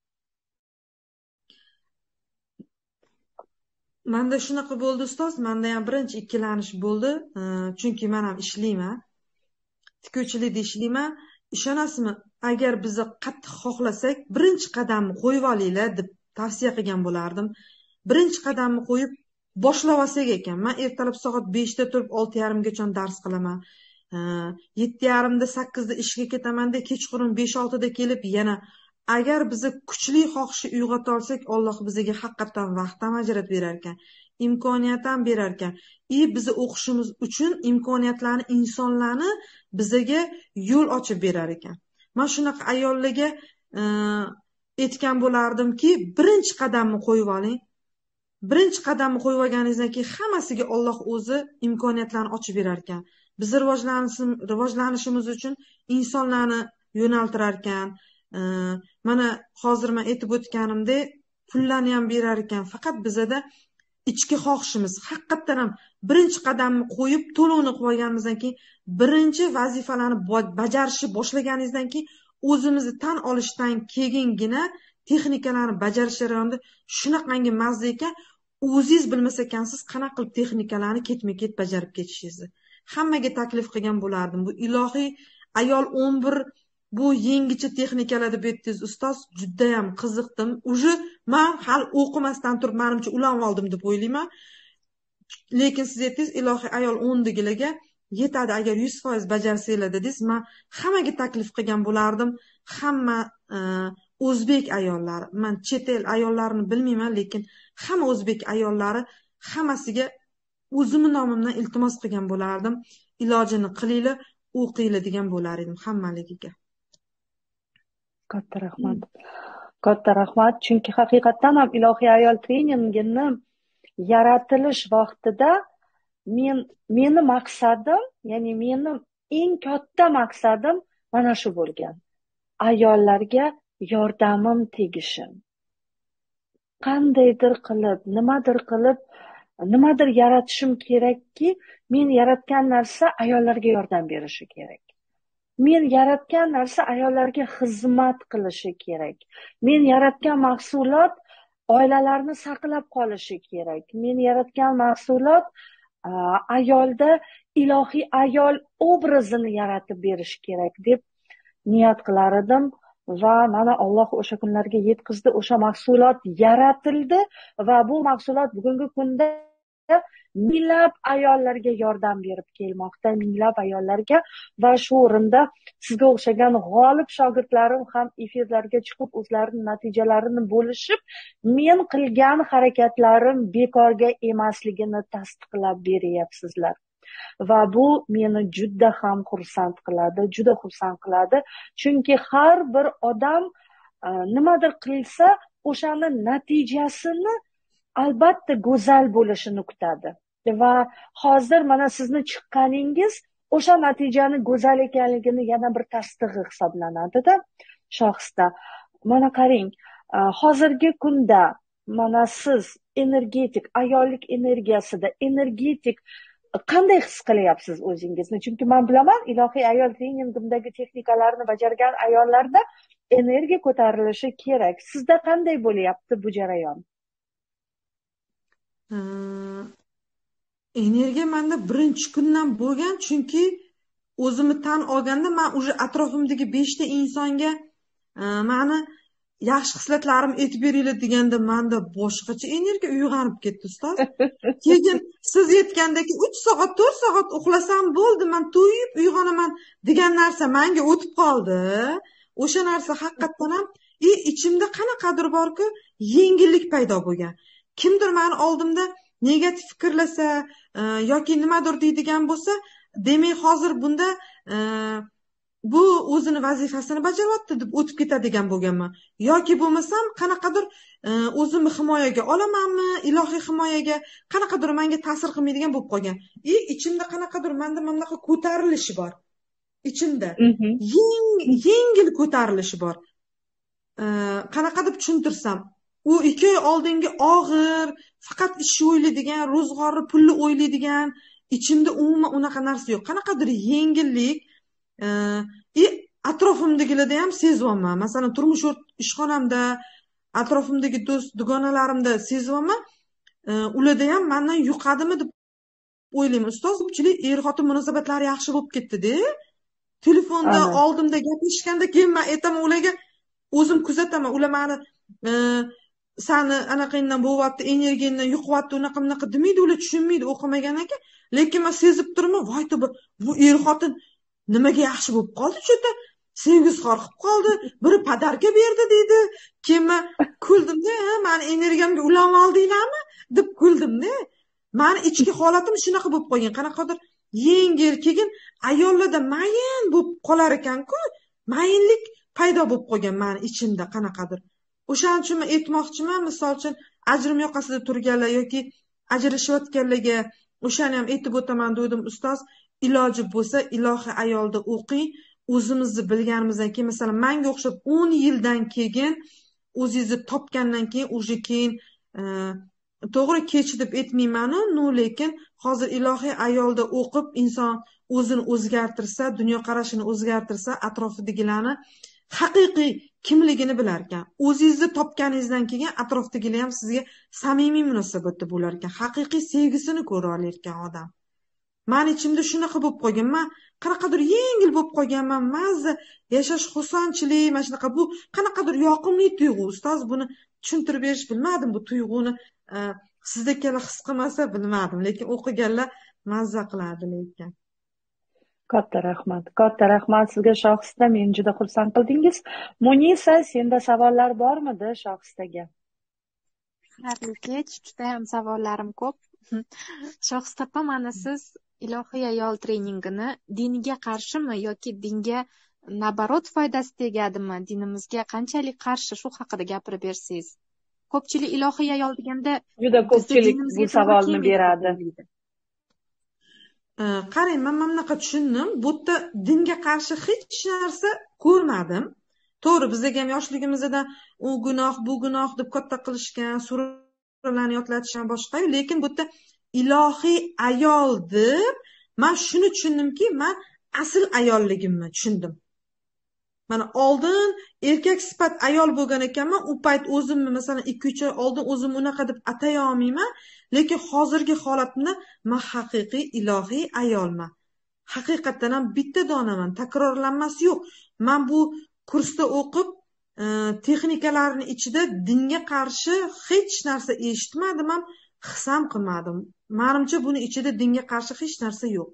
Menda shunaqa bo'ldi, ustoz. Menda ham birinchi ikkilanish bo'ldi, chunki men ham ishlayman. Tikuvchilikda ishlayman. Ishonasizmi, agar bizni qattiq xohlasak, birinchi qadamni qo'yib olinglar deb tavsiya qilgan bo'lardim. Birinchi qadamni qo'yib boshlab olsak ekan. Men ertalab soat beshda turib olti yarim gacha dars qilaman. yetti yarim da sakkizda ishga ketaman-da, kechqurun besh oltida kelib yana agar bizni kuchli xohishni uyg'ota olsak, Alloh bizga haqiqatan vaqt ham ajratib berar ekan, imkoniyat ham berar ekan. И bizni o'qishimiz uchun imkoniyatlarni, insonlarni bizga yo'l ochib berar ekan. Men shunaqa ayollarga aytgan bo'lardimki, birinchi qadamni qo'yib oling. Birinchi qadamni qo'yib olganingizdan keyin hammasiga Alloh o'zi imkoniyatlarni ochib berar ekan. Biz rivojlanishimiz uchun insonlarni yo'naltirar ekan. Mana hozir men aytib o'tganimdek, pullarni ham berar ekan. Faqat bizda ichki xohishimiz haqiqatan ham birinchi qadamni qo'yib, to'lovni qilib olganimizdan keyin, birinchi vazifalarni bajarishni boshlaganingizdan keyin o'zimizni tan olishdan keyingina texnikalarni bajarish jarayonida shunaqangi mazza ekan, o'zingiz bilmas ekansiz qanaqa qilib texnikalarni ketma-ket bajarib ketishingizni. Hammaga taklif qilgan bo'lardim. Bu ilohiy ayol o'n bir bu yangicha texnikalar deb aytdingiz, ustoz, juda ham qiziqdim. Uje men hali o'qimasdan turib menimcha ulanib oldim deb o'ylayman. Lekin siz aytdingiz, ilohiy ayol o'ndagilarga yetadi agar yuz foiz bajarsanglar dedingiz. Men hammaga taklif qilgan bo'lardim. Hamma o'zbek ayollari, men chet el ayollarini bilmayman, lekin hamma o'zbek ayollari hammasiga o'zimning nomimdan iltimos qilgan bo'lardim. Ilojini qilinglar, o'qinglar degan bo'lar edim hammaligiga. Katta rahmat. Katta rahmat. Chunki haqiqatan ham ilohiy ayol treningini yaratilish vaqtida men meni maqsadim, ya'ni meni eng katta maqsadim mana shu bo'lgan. Ayollarga yordamim tegishi. Qandaydir qilib, nimadir qilib, nimadir yaratishim kerakki, men yaratgan narsa ayollarga yordam berishi kerak. Men yaratgan narsa ayollarga xizmat qilishi kerak. Men yaratgan mahsulot oilalarni saqlab qolishi kerak. Men yaratgan mahsulot ayolda ilohiy ayol obrazini yaratib berish kerak deb niyat qilar edim va mana Alloh o'sha kunlarga yetkazdi. O'sha mahsulot yaratildi va bu mahsulot bugungi kunda minglab ayollarga yordam berib kelmoqda, minglab ayollarga. Va shu o'rinda sizga o'xshagan g'olib shogirdlarim ham efirlarga chiqib o'zlarining natijalarini bo'lishib, men qilgan harakatlarim bekorga emasligini tasdiqlab beryapsizlar. Va bu meni juda ham xursand qiladi, juda xursand qiladi. Chunki har bir odam nimadir qilsa, o'shani natijasini albatta go'zal bo'lishini kutadi. Va hozir mana sizni chiqqaningiz o'sha natijani go'zal ekanligini yana bir tasdig'i hisoblanadi-da shaxsda. Mana qarang, hozirgi kunda mana siz energetik, ayollik energiyasida energetik qanday his qilyapsiz o'zingizni? Chunki men bilaman, ilohiy ayol treningimdagi texnikalarni bajargan ayollarda energiya ko'tarilishi kerak. Sizda qanday bo'lyapti bu jarayon? Energiya menda birinchi kundan bo'lgan, chunki o'zimni tan olganda men уже atrofimdagi beshta insonga meni yaxshi xislatlarim aytib beringlar deganda menda boshqacha energiya uyg'onib ketdi, ustoz. Keyin siz aytgandagi uch soat, to'rt soat uxlasam bo'ldi, men to'yib uyg'onaman degan narsa menga o'tib qoldi. O'sha narsa haqiqatan ham e ichimda qanaqadir borku, yengillik paydo bo'lgan. Kimdir meni oldimda negativ fikrlasa yoki nimadir deydigan bo'lsa, demak hozir bunda bu o'zini vazifasini bajaryapti deb o'tib ketadigan bo'lganman. Yoki bo'lmasam qanaqadir o'zimni himoyaga olamanmi, ilohiy himoyaga, qanaqadir menga ta'sir qilmaydigan bo'lib qolgan. E ichimda qanaqadir menda mana bunaqa ko'tarilishi bor. Ichimda yengil ko'tarilishi bor. Qanaqa deb tushuntirsam, u ikki oy oldingi og'ir, faqat ish o'ylaydigan, ro'zg'orni, pulni o'ylaydigan, ichimda umuman unaqa narsa yo'q. Qanaqadir yengillik e atrofimdagilarda ham sezyapman. Masalan, turmush ishxonamda, atrofimdagi do'st, dugonalarimda sezyapman. Ularda ham mendan yuqadimi deb o'ylayman. Ustoz, ko'pchilik er-xotin munosabatlari yaxshi bo'lib ketdi-da. Telefonda oldimda gaplashganda keyin men aytaman ularga, o'zim kuzataman. Ular meni sani anaqangdan bo'lyapti, energiyangdan yuqyapti, unaqa bunaqa demaydi, ular tushunmaydi, o'qimagan ekan. Lekin men sezib turman, voy to'ba, bu er-xotin nimaga yaxshi bo'lib qoldi, cho'ta sevgizxor qilib qoldi, biri podarka berdi deydi. Keyin men kuldimda, meni energiyamga ulanib oldinglarmi deb kuldimda. Meni ichki holatim shunaqa bo'lib qolgan, qanaqadir yengil, keyin ayollarda mayin bo'lib qolar ekan-ku, mayinlik paydo bo'lib qolgan meni ichimda qanaqadir. O'shaning uchun men aytmoqchiman, misol uchun ajrim yoqasida turganlar yoki ajrashayotganlarga o'shani ham aytib o'taman dedim, ustoz, iloji bo'lsa ilohiy ayolda o'qing, o'zimizni bilganimizdan keyin, masalan, menga o'xshab o'n yildan keyin o'zingizni topgandan keyin o'sha keyin to'g'ri kech deb aytmayman-u, no, lekin hozir ilohiy ayolda o'qib inson o'zini o'zgartirsa, dunyoqarashini o'zgartirsa, atrofidagilarni haqiqiy kimligini bilar ekan. O'zingizni topganingizdan keyin atrofdagilar ham sizga samimiy munosabatda bo'lar ekan, haqiqiy sevgisini ko'ra olar ekan odam. Men ichimda shunaqa bo'lib qolgan, men qanaqadir yengil bo'lib qolganman, mazza, yashash xursandchilik, mana shunaqa, bu qanaqadir yoqimli tuyg'u. Ustoz, buni tushuntirib berish bilmadim, bu tuyg'uni sizdagilar his qilmasa bilmadim, lekin o'qiganlar mazza qiladi lekin. Katta rahmat, katta rahmat sizga Shohista, meni juda xursand qildingiz. Munisa, senda savollar bormidi Shohistaga? Xayrli kech, juda ham savollarim ko'p. Shohista opa, mana siz ilohiy ayol treningini dinga qarshimi yoki dinga nabarot foydasi tegadimi, dinimizga qanchalik qarshi, shu haqida gapirib bersangiz. Ko'pchilik ilohiy ayol deganda juda ko'pchilik bu savolni beradi. Qarang, men mana bunaqa tushundim. Bu yerda dinga qarshi hech narsa ko'rmadim. To'g'ri, bizga ham yoshligimizda u gunoh, bu gunoh deb katta qilishgan, suralarni yodlatishgan boshqa, lekin bu yerda ilohiy ayol deb men shuni tushundimki, men asl ayolligimni tushundim. Mana oldin erkak sifat ayol bo'lgan ekanman, u payt o'zimni masalan ikki uch oy oldin o'zimni unaqa deb atay olmayman, lekin hozirgi holatimda men haqiqiy ilohiy ayolman. Haqiqatdan ham bitta donaman, takrorlanmasi yo'q. Men bu kursda o'qib, e, texnikalarni ichida dinga qarshi hech narsa eshitmadim ham, his ham qilmadim. Menimcha buni ichida dinga qarshi hech narsa yo'q.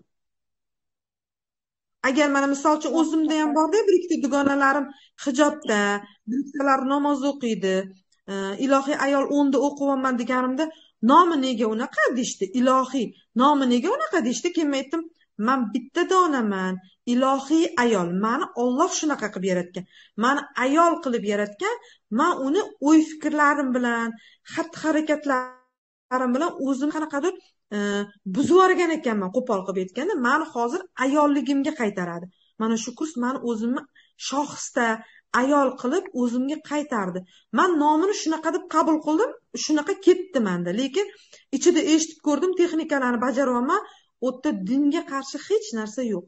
Agar mana misol uchun o'zimda ham borda bir ikkita dugonalarim hijobda, biriktalar namoz o'qiydi, e, ilohiy ayol o'nda o'qiyapman deganimda, nomi nega unaqa deyishdi, ilohiy nomi nega unaqa deyishdi. Keyin aytdim, men bitta donaman, ilohiy ayol. Meni Alloh shunaqa qilib yaratgan. Meni ayol qilib yaratgan. Men uni o'y fikrlarim bilan, xatti-harakatlarim bilan o'zim qanaqadir e, buzib yuborgan ekanman, qo'pol qilib aytganda. Meni hozir ayolligimga qaytaradi. Mana shu kurs meni o'zimni shoxsda ayol qilib o'zimga qaytardi. Men nomini shunaqa deb qabul qildim, shunaqa ketdi menda. Lekin ichida eshitib ko'rdim, texnikalarni bajaryapman. O'tda dinga qarshi hech narsa yo'q.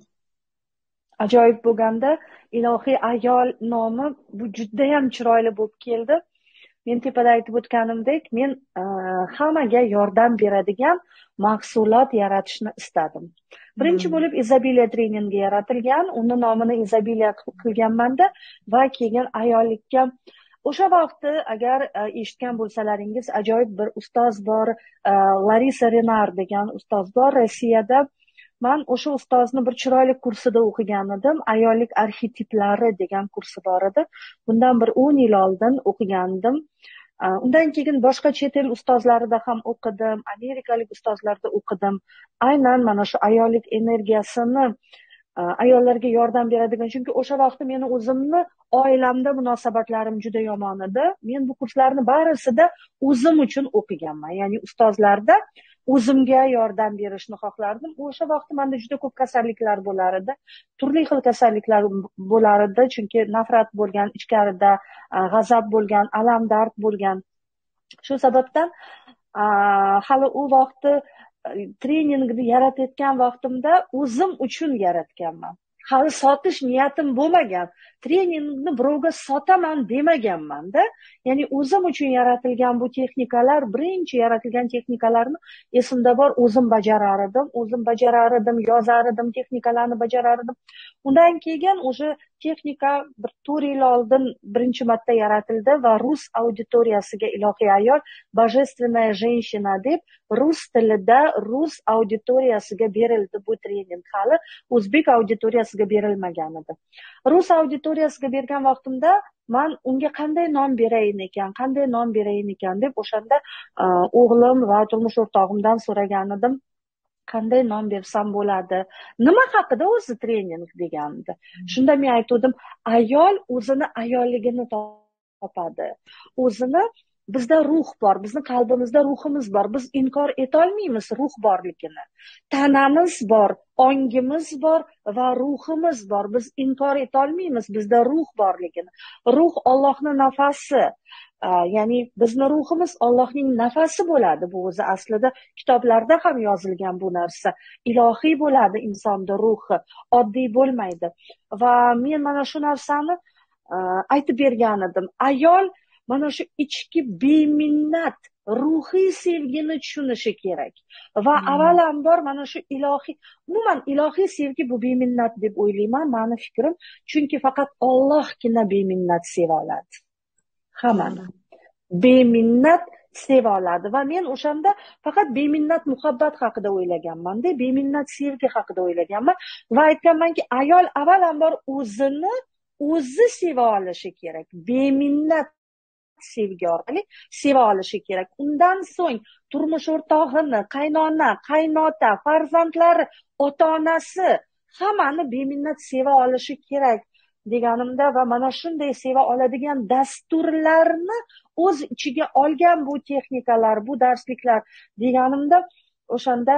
Ajoyib bo'lganda, ilohiy ayol nomi bu juda ham chiroyli bo'lib keldi. Men tepada aytib o'tganimdek, men uh, hammaga yordam beradigan mahsulot yaratishni istadim. Birinchi bo'lib Izabilia treningi yaratilgan, uni nomini Izabilia qilganmanda va keyin ayollikka o'sha vaqtda agar uh, eshitgan bo'lsalaringiz, ajoyib bir ustoz bor, uh, Larisa Renar degan ustoz bor Rossiyada. Men o'sha ustozni bir chiroyli kursida o'qigan edim. Ayollik arxetiplari degan kursi bor edi. Bundan bir o'n yil oldin o'qigandim. Undan keyin boshqa chet el ustozlarida ham o'qidim, amerikalik ustozlarda o'qidim. Aynan mana shu ayollik energiyasini ayollarga yordam beradigan, chunki o'sha vaqtda meni o'zimni oilamda munosabatlarim juda yomon edi. Men bu kurslarni barisida o'zim uchun o'qiganman, ya'ni ustozlarda o'zimga yordam berishni xohlardim. O'sha vaqtda menda juda ko'p kasalliklar bo'lar edi. Turli xil kasalliklar bo'lar edi, chunki nafrat bo'lgan, ichkarida g'azab bo'lgan, alam dard bo'lgan. Shu sababdan hali u vaqtda treningni yaratayotgan vaqtimda o'zim uchun yaratganman. Hali sotish niyatim bo'lmagan. Treningni birovga sotaman demaganman-da. Ya'ni o'zim uchun yaratilgan bu texnikalar, birinchi yaratilgan texnikalarni esimda bor, o'zim bajarar edim, o'zim bajarar edim, yozar edim, texnikalarni bajarar edim. Undan keyin o'sha texnika bir to'rt yil oldin birinchi marta yaratildi va rus auditoriyasiga ilohiy ayol, божественная женщина deb rus tilida rus auditoriyasiga berildi bu trening. Hali o'zbek auditoriyasiga berilmagan edi. Rus auditoriyasiga bergan vaqtimda men unga qanday nom berayin ekan, qanday nom berayin ekan deb o'shanda o'g'lim va turmush o'rtog'imdan so'ragan edim. Qanday nom bersam bo'ladi? Nima haqida o'zi trening degandi. Shunda men aytdim, ayol o'zini ayolligini topadi. O'zini bizda ruh bor, bizni qalbimizda ruhimiz bor. Biz inkor etolmaymiz ruh borligini. Tanamiz bor, ongimiz bor va ruhimiz bor. Biz inkor etolmaymiz bizda ruh borligini. Ruh Allohning nafasi. Ya'ni bizni ruhimiz Allohning nafasi bo'ladi. Bu o'zi aslida kitoblarda ham yozilgan bu narsa. Ilohiy bo'ladi insonda ruhi, oddiy bo'lmaydi. Va men mana shu narsani aytib bergan edim. Ayol mana shu ichki beminnat ruhiy sevgini tushunishi kerak. Va hmm. avvalambor mana shu ilohiy, umuman ilohiy sevgi bu beminnat deb o'ylayman, meni fikrim. Chunki faqat Allohgina beminnat seva oladi. Hammani beminnat seva oladi va men o'shanda faqat beminnat muhabbat haqida o'ylaganman-da, beminnat sevgi haqida o'ylaganman va aytganmanki, ayol avvalambor o'zini o'zi seva olishi kerak. Beminnat sevgi orqali seva olishi kerak. Undan so'ng turmush o'rtog'ini, qaynona, qaynota, farzandlari, ota-onasi hammani beminnat seva olishi kerak deganimda va mana shunday seva oladigan dasturlarni o'z ichiga olgan bu texnikalar, bu darsliklar deganimda o'shanda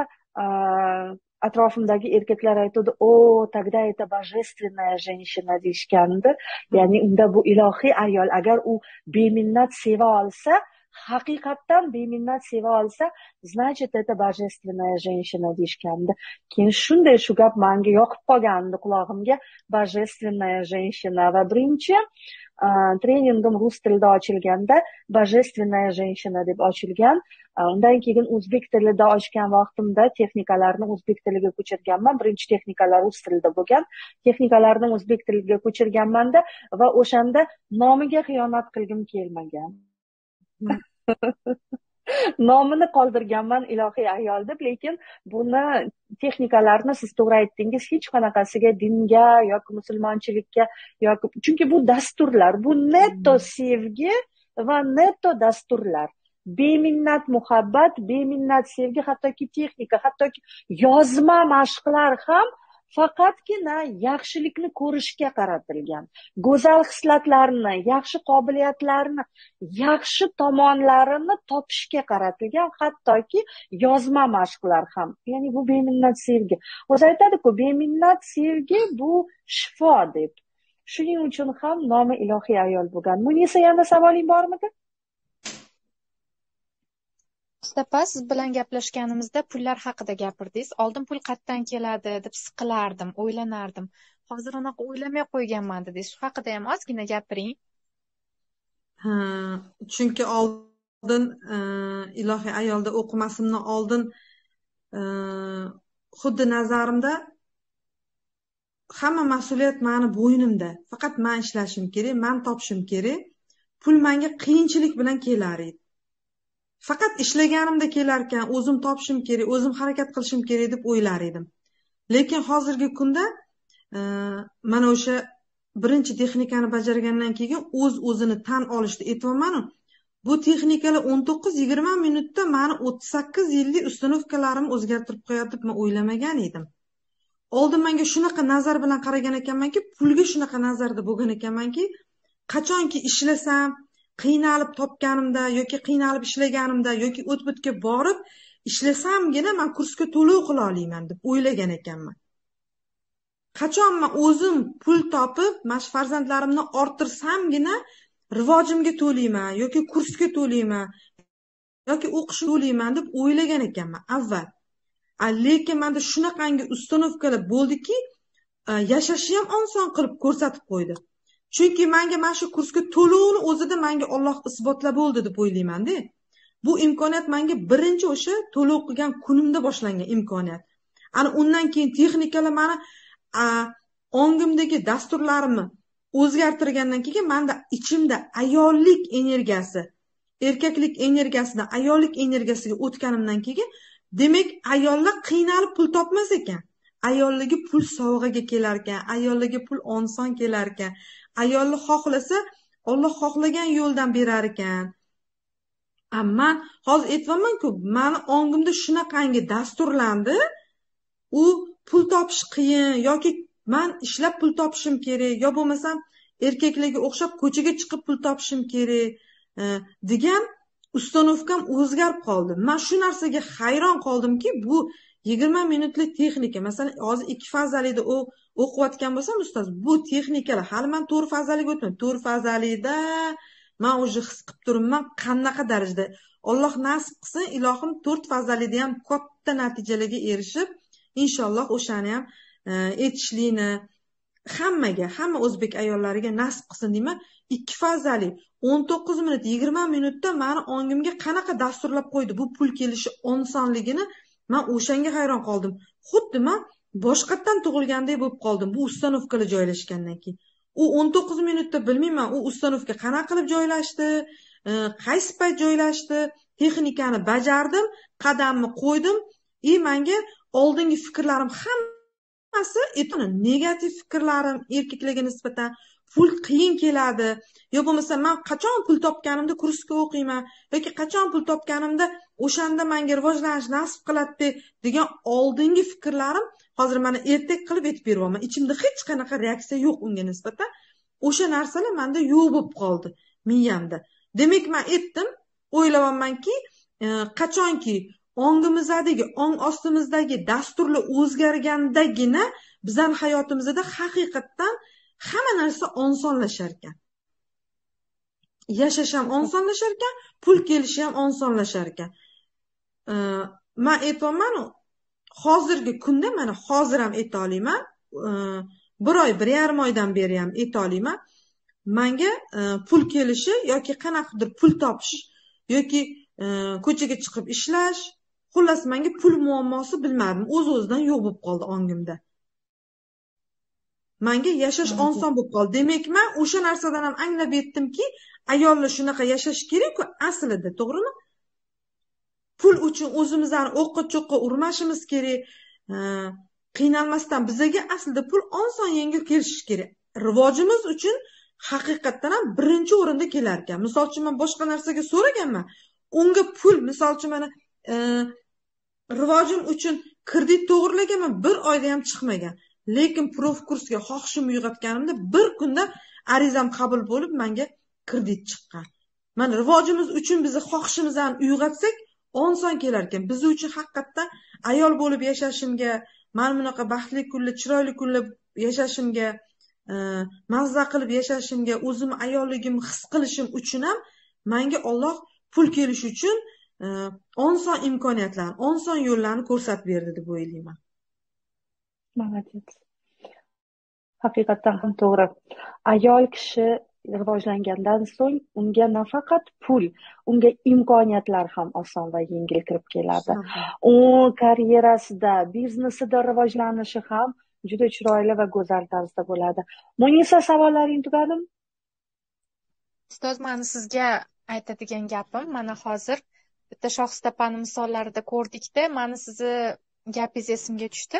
atrofimdagi erkaklar aytdi, "O, тогда это божественная женщина" deyishgandi. Ya'ni unda bu ilohiy ayol, agar u beminnat seva olsa, haqiqatdan beminnat seva olsa, значит, это божественная женщина deyishgandi. Keyin shunday shu gap menga yoqib qolgandi qulog'imga, божественная женщина. Va birinchi treningim rus tilida ochilganda божественная женщина deb ochilgan. Undan keyin o'zbek tilida ochgan vaqtimda texnikalarni o'zbek tiliga ko'chirganman. Birinchi texnikalar rus tilida bo'lgan. Texnikalarni o'zbek tiliga ko'chirganmanda va o'shanda nomiga xiyonat qilgim kelmagan. Nomini qoldirganman ilohiy ayol deb, lekin buni texnikalarni siz to'g'ri aytdingiz, hech qanaqasiga dinga yoki musulmonchilikka yoki chunki bu dasturlar, bu netto sevgi va netto dasturlar. Beminnat muhabbat, beminnat sevgi, hattoki texnika, hattoki yozma mashqlar ham faqatgina yaxshilikni ko'rishga qaratilgan. Go'zal hislatlarni, yaxshi qobiliyatlarni, yaxshi tomonlarini topishga qaratilgan, hattoki yozma mashqlar ham. Ya'ni bu beminnat sevgi. O'zi aytadi-ku, beminnat sevgi bu shifo deb. Shuning uchun ham nomi ilohiy ayol bo'lgan. Munisa, yana savoling bormidi? Mustafa, siz bilan gaplashganimizda pullar haqida gapirdingiz. Oldin pul qayerdan keladi deb siqilardim, o'ylanardim. Hozir unaqa o'ylamay qo'yganman dedingiz. Shu haqida ham ozgina gapiring. Ha, chunki oldin ilohiy ayolda o'qimasimdan oldin xuddi nazarimda hamma mas'uliyat meni bo'ynimda. Faqat men ishlashim kerak, men topishim kerak. Pul menga qiyinchilik bilan kelar edi. Faqat ishlaganimda kelar ekan, o'zim topishim kerak, o'zim harakat qilishim kerak deb o'ylar edim. Lekin hozirgi kunda mana o'sha birinchi texnikani bajargandan keyin o'z o'zini tan olishni aytibman. Bu texnikalar o'n to'qqiz yigirma minutda meni o'ttiz sakkiz yillik ustanovkalarim o'zgartirib qo'yadi deb men o'ylamagan edim. Oldin menga shunaqa nazar bilan qaragan ekanmanki, pulga shunaqa nazarda bo'lgan ekanmanki, qachonki ishlasam, qiynalib topganimda yoki qiynalib ishlaganimda yoki o't-bitga borib ishlasamgina men kursga to'lov qila olaman deb o'ylagan ekanman. Qachon men o'zim pul topib, mana farzandlarimni orttirsamgina rivojimga to'layman yoki kursga to'layman yoki o'qishga to'layman deb o'ylagan ekanman avval. Lekin menda shunaqangi ustanovkalar bo'ldiki, yashashni ham oson qilib ko'rsatib qo'ydi. Chunki menga mana shu kursga to'lovni o'zida menga Alloh isbotlab bo'ldi deb o'ylayman-da. Bu imkoniyat menga birinchi o'sha to'lov qilgan kunimda boshlangan imkoniyat. Ana undan keyin texnikalar meni ongimdagi dasturlarimni o'zgartirgandan keyin menda ichimda ayollik energiyasi, erkaklik energiyasidan ayollik energiyasiga o'tganimdan keyin, demak, ayollar qiynalib pul topmas ekan. Ayolligi pul sovg'aga kelar ekan, ayolligi pul oson kelar ekan. Ayolni xohlasa, Alloh xohlagan yo'ldan berar ekan. Ammo hozir aytibman-ku, meni ongimda shunaqangi dasturlandi, u pul topish qiyin yoki men ishlab pul topishim kerak, yo bo'lmasam erkaklarga o'xshab ko'chaga chiqib pul topishim kerak degan ustanovkam o'zgarib qoldi. Men shu narsaga hayron qoldimki, bu yigirma minutlik texnika, masalan, hozir ikki fazalikda u o'qiyotgan bo'lsam, ustoz, bu texnikalar hali men to'rt fazalik o'tmadim. to'rt fazalikda men o'zi his qilib turibman qanaqa darajada. Alloh nasib qilsin, ilohim to'rt fazalikda ham katta natijalarga erishib, inshaalloh o'shani ham etishlikni hammaga, hamma o'zbek ayollariga nasib qilsin deyman. ikki fazalik o'n to'qqiz minut, yigirma minutda meni ongimga qanaqa dasturlab qo'ydi bu pul kelishi osonligini men o'shanga hayron qoldim. Xuddi men boshqatdan tug'ilgandek bo'lib qoldim bu ustanovkalar joylashgandan keyin. U o'n to'qqiz minutda bilmayman, u ustanovka qanaqa qilib joylashdi, qaysi payt joylashdi, texnikani bajardim, qadamni qo'ydim. И menga oldingi fikrlarim hammasi, etini negativ fikrlarim erkaklarga nisbatan pul qiyin keladi, yo bo'lmasa men qachon pul topganimda kursga o'qiyman yoki qachon pul topganimda o'shanda menga rivojlanish nasib qiladi degan oldingi fikrlarim hozir mana ertak qilib aytib beryapman. Ichimda hech qanaqa reaksiya yo'q unga nisbatan. O'sha narsalar menda yo'q bo'lib qoldi miyamda. Demak, men aytdim, o'ylayapmanki, qachonki ongimizdagi, ong ostimizdagi dasturlar o'zgargandagina bizning hayotimizda haqiqatdan hamma narsa osonlashar ekan. yashash ham osonlashar ekan, pul kelishi ham osonlashar ekan. Men aytyapman, hozirgi kunda mana hozir ham ayta olaman, bir oy, bir yarim oydan beri ham ayta olaman. Menga pul kelishi yoki qanaqadir pul topish yoki ko'chaga chiqib ishlash, xullas menga pul muammosi bilmadim, o'z-o'zidan yo'q bo'lib qoldi ongimda. Menga yashash oson bo'lib qoldi. Demak, men o'sha narsadan ham anglab yetdimki, ayollar shunaqa yashash kerak-ku aslida, to'g'rimi? Pul uchun o'zimizni o'qqa-cho'qqa urmashimiz kerak. Qiynalmasdan bizga aslida pul oson yengil kelishi kerak. Rivojimiz uchun haqiqatdan ham birinchi o'rinda kelar ekan. Misol uchun men boshqa narsaga so'raganman, unga pul, misol uchun mana rivojim uchun kredit to'g'irlaganman, bir oyda ham chiqmagan. Lekin prof kursga xohishim uyg'otganimda bir kunda arizam qabul bo'lib, menga kredit chiqqan. Mana rivojimiz uchun bizni xohishimizni uyg'otsak, oson kelar ekan. Biz uchun haqiqatdan ayol bo'lib yashashimga, mana bunaqa baxtli kunlar, chiroyli kunlar yashashimga, mazza qilib yashashimga, o'zim ayolligimni his qilishim uchun ham menga Alloh pul kelish uchun oson imkoniyatlarni, oson yo'llarni ko'rsatib berdi deb o'ylayman. Молодец. Haqiqatan ham to'g'ri. Ayol kishi rivojlangandan so'ng unga nafaqat pul, unga imkoniyatlar ham oson va yengil kirib keladi. U karyerasida, biznesida rivojlanishi ham juda chiroyli va go'zal tarzda bo'ladi. Munisa, savollaring tugadimi? Ustoz, meni sizga aytadigan gapim, mana hozir bitta Shohistapani misollarida ko'rdikda, meni sizni gapingiz esimga tushdi.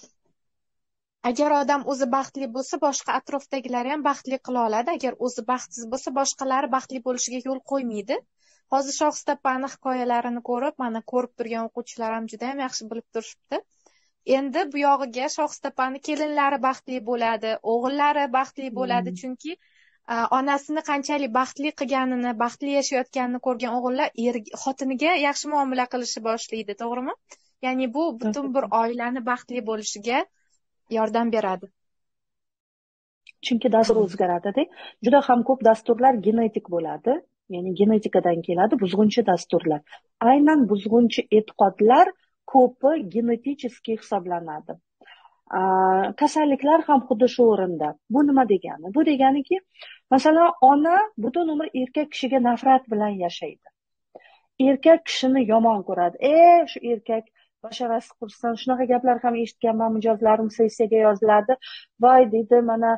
Agar odam o'zi baxtli bo'lsa, boshqa atrofdagilari ham baxtli qila oladi. Agar o'zi baxtsiz bo'lsa, boshqalari baxtli bo'lishiga yo'l qo'ymaydi. Hozir Shohistapani hikoyalarini ko'rib, mana ko'rib turgan o'quvchilar ham juda ham yaxshi bilib turishibdi. Endi bu yog'iga Shohistapani kelinlari baxtli bo'ladi, o'g'illari baxtli bo'ladi, chunki onasini qanchalik baxtli qilganini, baxtli yashayotganini ko'rgan o'g'illar er xotiniga yaxshi muomala qilishni boshlaydi, to'g'rimi? Ya'ni bu butun bir oilani baxtli bo'lishiga yordam beradi. Chunki dastur o'zgaradi-da. Juda ham ko'p dasturlar genetik bo'ladi, ya'ni genetikadan keladi, buzg'unchi dasturlar. Aynan buzg'unchi e'tiqodlar ko'pi geneticheskiy hisoblanadi. Kasalliklar ham xuddi shu o'rinda. Bu nima degani? Bu deganiki, masalan, ona butun umr erkak kishiga nafrat bilan yashaydi. Erkak kishini yomon ko'radi. "Ey, shu erkak basharasi qursin", shunaqa gaplar ham eshitganman, mijozlarim sessiyaga yoziladi. "Voy", deydi, "mana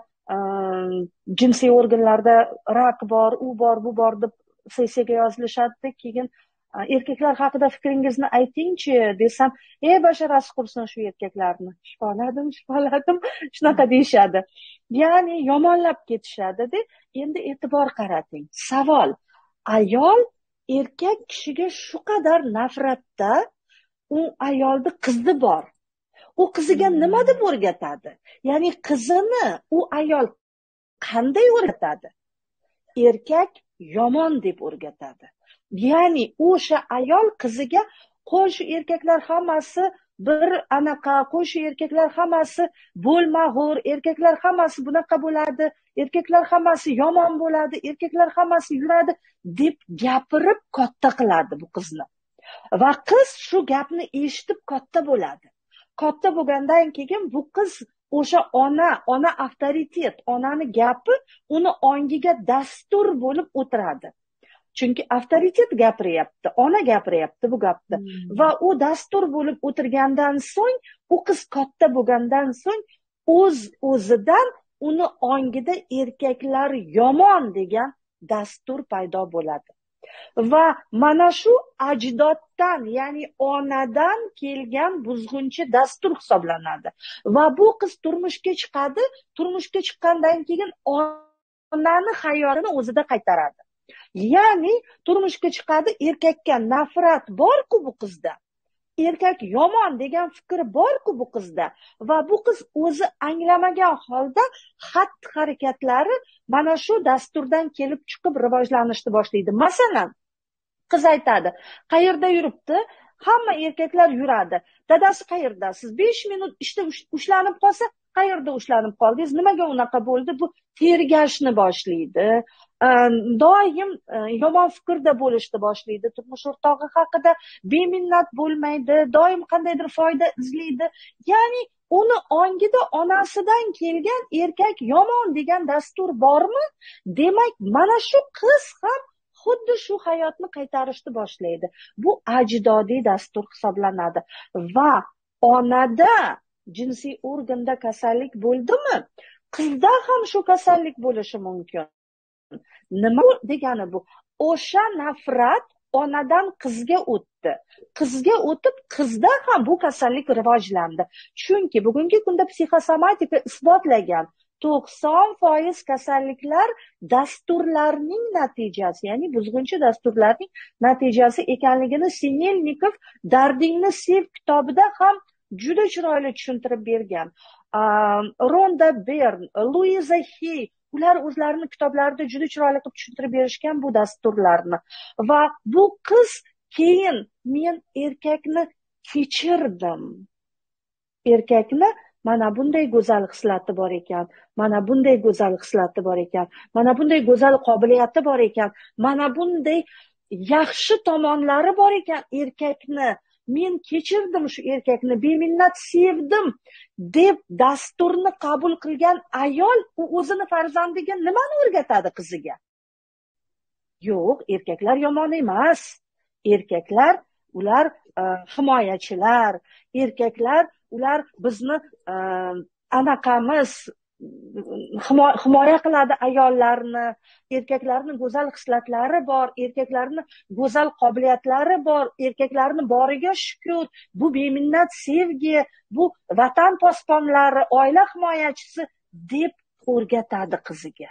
jinsiy organlarda rak bor, u bor, bu bor" deb sessiyaga yozilishadi. Keyin erkaklar haqida fikringizni aytingchi desam, "Ey, basharasi qursin shu erkaklarni". Shifoladim, shifoladim, shunaqa deyishadi. Ya'ni yomonlab ketishadi-da. Endi e'tibor qarating. Savol: ayol erkak kishiga shu qadar nafratda, u ayolni qizi bor. U qiziga nima deb o'rgatadi? Ya'ni qizini u ayol qanday o'rgatadi? Erkak yomon deb o'rgatadi. Ya'ni o'sha ayol qiziga, "Qo'y, shu erkaklar hammasi bir anaqa, qo'y, shu erkaklar hammasi bo'lmag'ur, erkaklar hammasi bunaqa bo'ladi, erkaklar hammasi yomon bo'ladi, erkaklar hammasi yuradi" deb gapirib katta qiladi bu qizni. Va qiz shu gapni eshitib katta bo'ladi. Katta bo'lgandan keyin bu qiz o'sha ona, ona avtoritet, onani gapi uni ongiga dastur bo'lib o'tiradi. Chunki avtoritet gapiryapti, ona gapiryapti bu gapni. Hmm. Va u dastur bo'lib o'tirgandan so'ng, u qiz katta bo'lgandan so'ng o'z o'zidan uni ongida erkaklar yomon degan dastur paydo bo'ladi. Va mana shu ajdoddan, ya'ni onadan kelgan buzg'unchi dastur hisoblanadi. Va bu qiz turmushga chiqadi, turmushga chiqqandan keyin onani hayotini o'zida qaytaradi. Ya'ni turmushga chiqadi, erkakka nafrat bor-ku bu qizda. Erkak yomon degan fikri bor-ku bu qizda. Va bu qiz o'zi anglamagan holda xatti-harakatlari mana shu dasturdan kelib chiqib rivojlanishni boshlaydi. Masalan, qiz aytadi, "Qayerda yuribdi? Hamma erkaklar yuradi. Dadasi qayerda? Siz besh minut ishda ushlanib qolsa, qayerda ushlanib qoldingiz? Nimaga unaqa bo'ldi?" Bu tergashni boshlaydi. doim yomon fikrda bo'lishni boshlaydi, turmush o'rtog'i haqida beminnat bo'lmaydi, doim qandaydir foyda izlaydi. Ya'ni uni ongida onasidan kelgan erkak yomon degan dastur bormi? Demak, mana shu qiz ham xuddi shu hayotni qaytarishni boshlaydi. Bu ajdodiy dastur hisoblanadi. Va onada jinsiy organda kasallik bo'ldimi, qizda ham shu kasallik bo'lishi mumkin. Nima degani bu? O'sha nafrat onadan qizga o'tdi. Qizga o'tib, qizda ham bu kasallik rivojlandi. Chunki bugungi kunda psixosomatika isbotlagan to'qson foiz kasalliklar dasturlarning natijasi, ya'ni buzg'unchi dasturlarning natijasi ekanligini Sinelnikov Dardingni sev kitobida ham juda chiroyli tushuntirib bergan. Ronda Bern, Louisa Hay, ular o'zlarini kitoblarida juda chiroyli qilib tushuntirib berishgan bu dasturlarni. Va bu qiz keyin men erkakni kechirdim. Erkakni mana bunday go'zal xislati bor ekan, mana bunday go'zal xislati bor ekan, mana bunday go'zal qobiliyati bor ekan, mana bunday yaxshi tomonlari bor ekan erkakni. Men kechirdim shu erkakni, beminnat sevdim deb dasturni qabul qilgan ayol u o'zini farzandiga nimani o'rgatadi qiziga? Yo'q, erkaklar yomon emas. Erkaklar ular uh, himoyachilar. Erkaklar ular bizni uh, anaqamiz himoya qiladi ayollarni. Erkaklarning go'zal xislatlari bor, erkaklarning go'zal qobiliyatlari bor, erkaklarning boriga shukur. Bu beminnat sevgi, bu vatan posbonlari, oila himoyachisi deb o'rgatadi qiziga.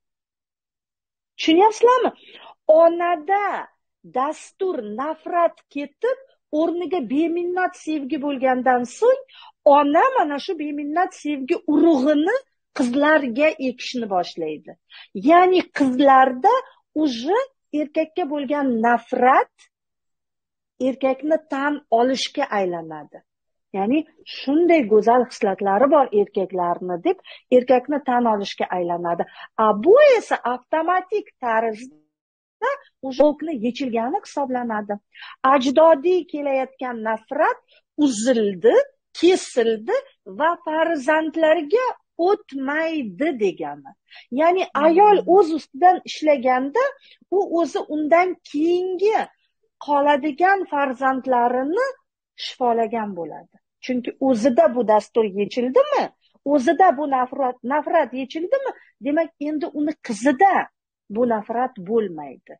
Tushunyapsizlarmi? Onada dastur nafrat ketib, o'rniga beminnat sevgi bo'lgandan so'ng, ona mana shu beminnat sevgi urug'ini qizlarga ekishni boshlaydi. Ya'ni qizlarda уже erkakka bo'lgan nafrat erkakni tan olishga aylanadi. Ya'ni shunday go'zal xislatlari bor erkaklarni deb erkakni tan olishga aylanadi. A bu esa avtomatik tarzda o'qni yechilgani hisoblanadi. Ajdodiy kelayotgan nafrat uzildi, kesildi va farzandlarga o'tmaydi degani. Ya'ni ayol o'z ustidan ishlaganda u o'zi undan keyingi qoladigan farzandlarini shifolagan bo'ladi. Chunki o'zida bu dastur yechildimi, o'zida bu nafrat nafrat yechildimi, demak endi uni qizida bu nafrat bo'lmaydi.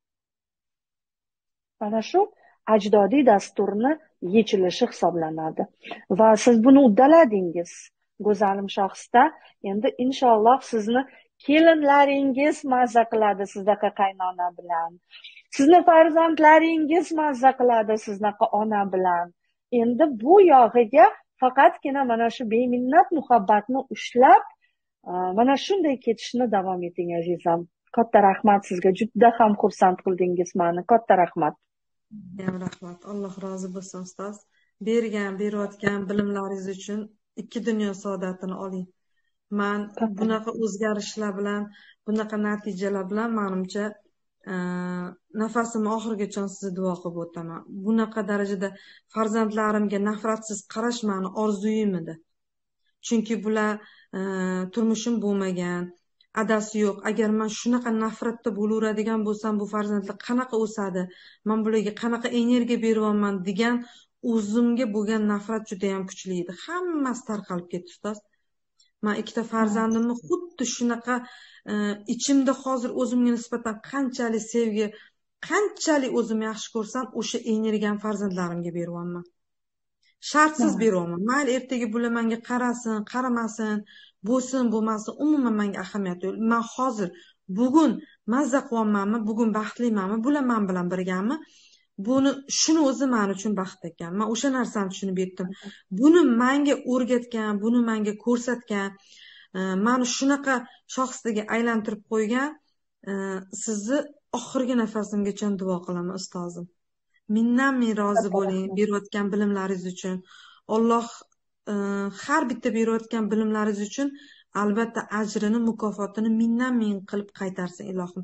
Mana shu ajdodiy dasturni yechilishi hisoblanadi. Va siz buni uddaladingiz. Go'zalim Shohista, endi inshaalloh sizni kelinlaringiz mazza qiladi sizdaqa qaynona bilan. Sizni farzandlaringiz mazza qiladi sizdaqa ona bilan. Endi bu yog'iga faqatgina mana shu beminnat muhabbatni ushlab, mana shunday ketishni davom eting azizam. Katta rahmat sizga, juda ham xursand qildingiz meni. Katta rahmat. Ham rahmat. Alloh rozi bo'lsin ustoz. Bergan, berayotgan bilimlaringiz uchun ikki dunyo saodatini oling. Men bunaqa o'zgarishlar bilan, bunaqa natijalar bilan menimcha nafasim oxirigacha sizni duo qilib o'taman. Bunaqa darajada farzandlarimga nafratsiz qarash meni orzuyim edi. Chunki bular turmushim bo'lmagan, adasi yo'q. Agar men shunaqa nafratda bo'laveradigan bo'lsam, bu farzandlar qanaqa o'sadi? Men bularga qanaqa energiya beryapman degan o'zimga bo'lgan nafrat juda ham kuchli edi. Hammasi tarqalib ketdi ustoz. Men ikkita farzandimni xuddi shunaqa ichimda hozir o'zimga nisbatan qanchalik sevgi, qanchalik o'zimni yaxshi ko'rsam, o'sha energiyani farzandlarimga beryapman. Shartsiz beryapman. Mayli ertaga bular menga qarasin, qaramasin, bo'lsin, bo'lmasin, umuman menga ahamiyat yo'q. Men hozir bugun mazza qilyapmanmi, bugun baxtlimanmi, bular men bilan birgami? Buni shuni o'zi men uchun baxt ekan. Men o'sha narsani tushunib yetdim. Buni menga o'rgatgan, buni menga ko'rsatgan, meni shunaqa shoxsiga aylantirib qo'ygan sizni oxirgi nafasimgacha duo qilaman ustozim. Mindan ming rozi bo'ling berayotgan bilimlaringiz uchun. Alloh har bitta berayotgan bilimlaringiz uchun albatta ajrini, mukofotini mindan ming qilib qaytarsin ilohim.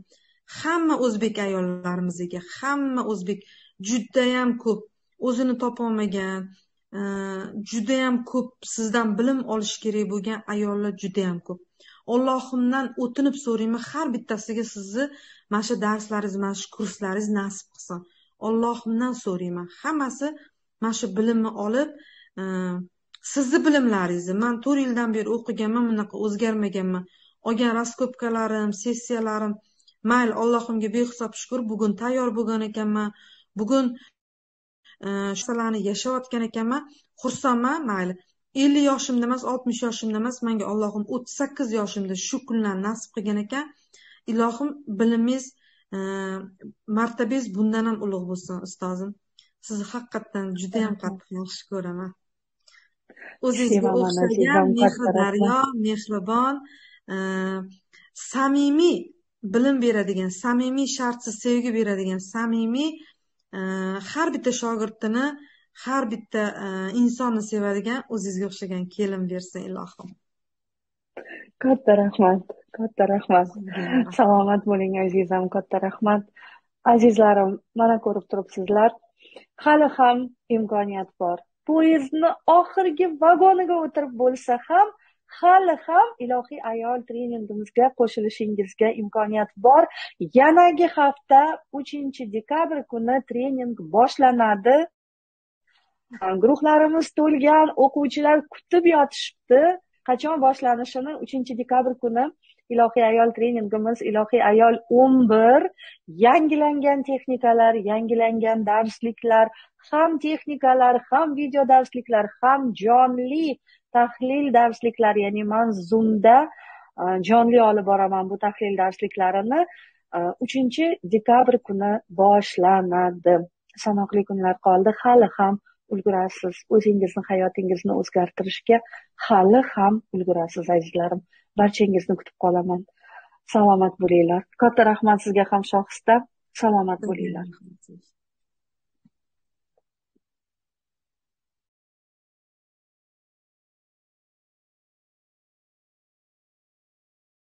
hamma o'zbek ayollarimiziga, hamma o'zbek judayam ko'p o'zini topolmagan, judayam ko'p sizdan bilim olish kerak bo'lgan ayollar judayam ko'p. Allohimdan o'tinib so'rayman, har bittasiga sizni mana shu darslaringiz, mana shu kurslaringiz nasib qilsin. Allohimdan so'rayman, hammasi mana shu bilimni olib, sizni bilimlaringizni, men to'rt yildan beri o'qiganman, bunaqa o'zgarmaganman. Olgan raskopkalarim, sessiyalarim, mayli, Allohimga behisob shukr, bugun tayyor bo'lgan ekanman. Bugun shu narsalarni yashayotgan ekanman. Xursandman, mayli. ellik yoshimda emas, oltmish yoshimda emas, menga Allohim o'ttiz sakkiz yoshimda shu kunlarni nasib qilgan ekan. Ilohim bilimingiz, martabangiz bundan ham ulug' bo'lsin, ustozim. Sizni haqiqatdan juda ham qattiq yaxshi ko'raman. O'zingizga o'xshagan mehri daryo, mehribon, samimiy bilim beradigan, samimiy shartsiz sevgi beradigan, samimiy har bitta shogirdini, har bitta insonni sevadigan o'zingizga o'xshagan kelin bersin ilohim. Katta rahmat, katta rahmat. Salomat bo'ling azizam, katta rahmat. Azizlarim, mana ko'rib turibsizlar, hali ham imkoniyat bor. Poyezdni oxirgi vagoniga o'tirib bo'lsa ham, hali ham ilohiy ayol treningimizga qo'shilishingizga imkoniyat bor. Yanagi hafta uchinchi dekabr kuni trening boshlanadi. Guruhlarimiz to'lgan, o'quvchilar kutib yotishibdi. Qachon boshlanishini uchinchi dekabr kuni ilohiy ayol treningimiz, ilohiy ayol o'n bir, yangilangan texnikalar, yangilangan darsliklar, ham texnikalar, ham video darsliklar, ham jonli tahlil darsliklari, ya'ni men Zoomda jonli olib boraman bu tahlil darsliklarini. uchinchi dekabr kuni boshlanadi. Sanoqli kunlar qoldi, hali ham ulgurasiz. O'zingizni, hayotingizni o'zgartirishga hali ham ulgurasiz azizlarim. Barchangizni kutib qolaman. Salomat bo'linglar. Katta rahmat sizga ham Shohista. Salomat bo'linglar.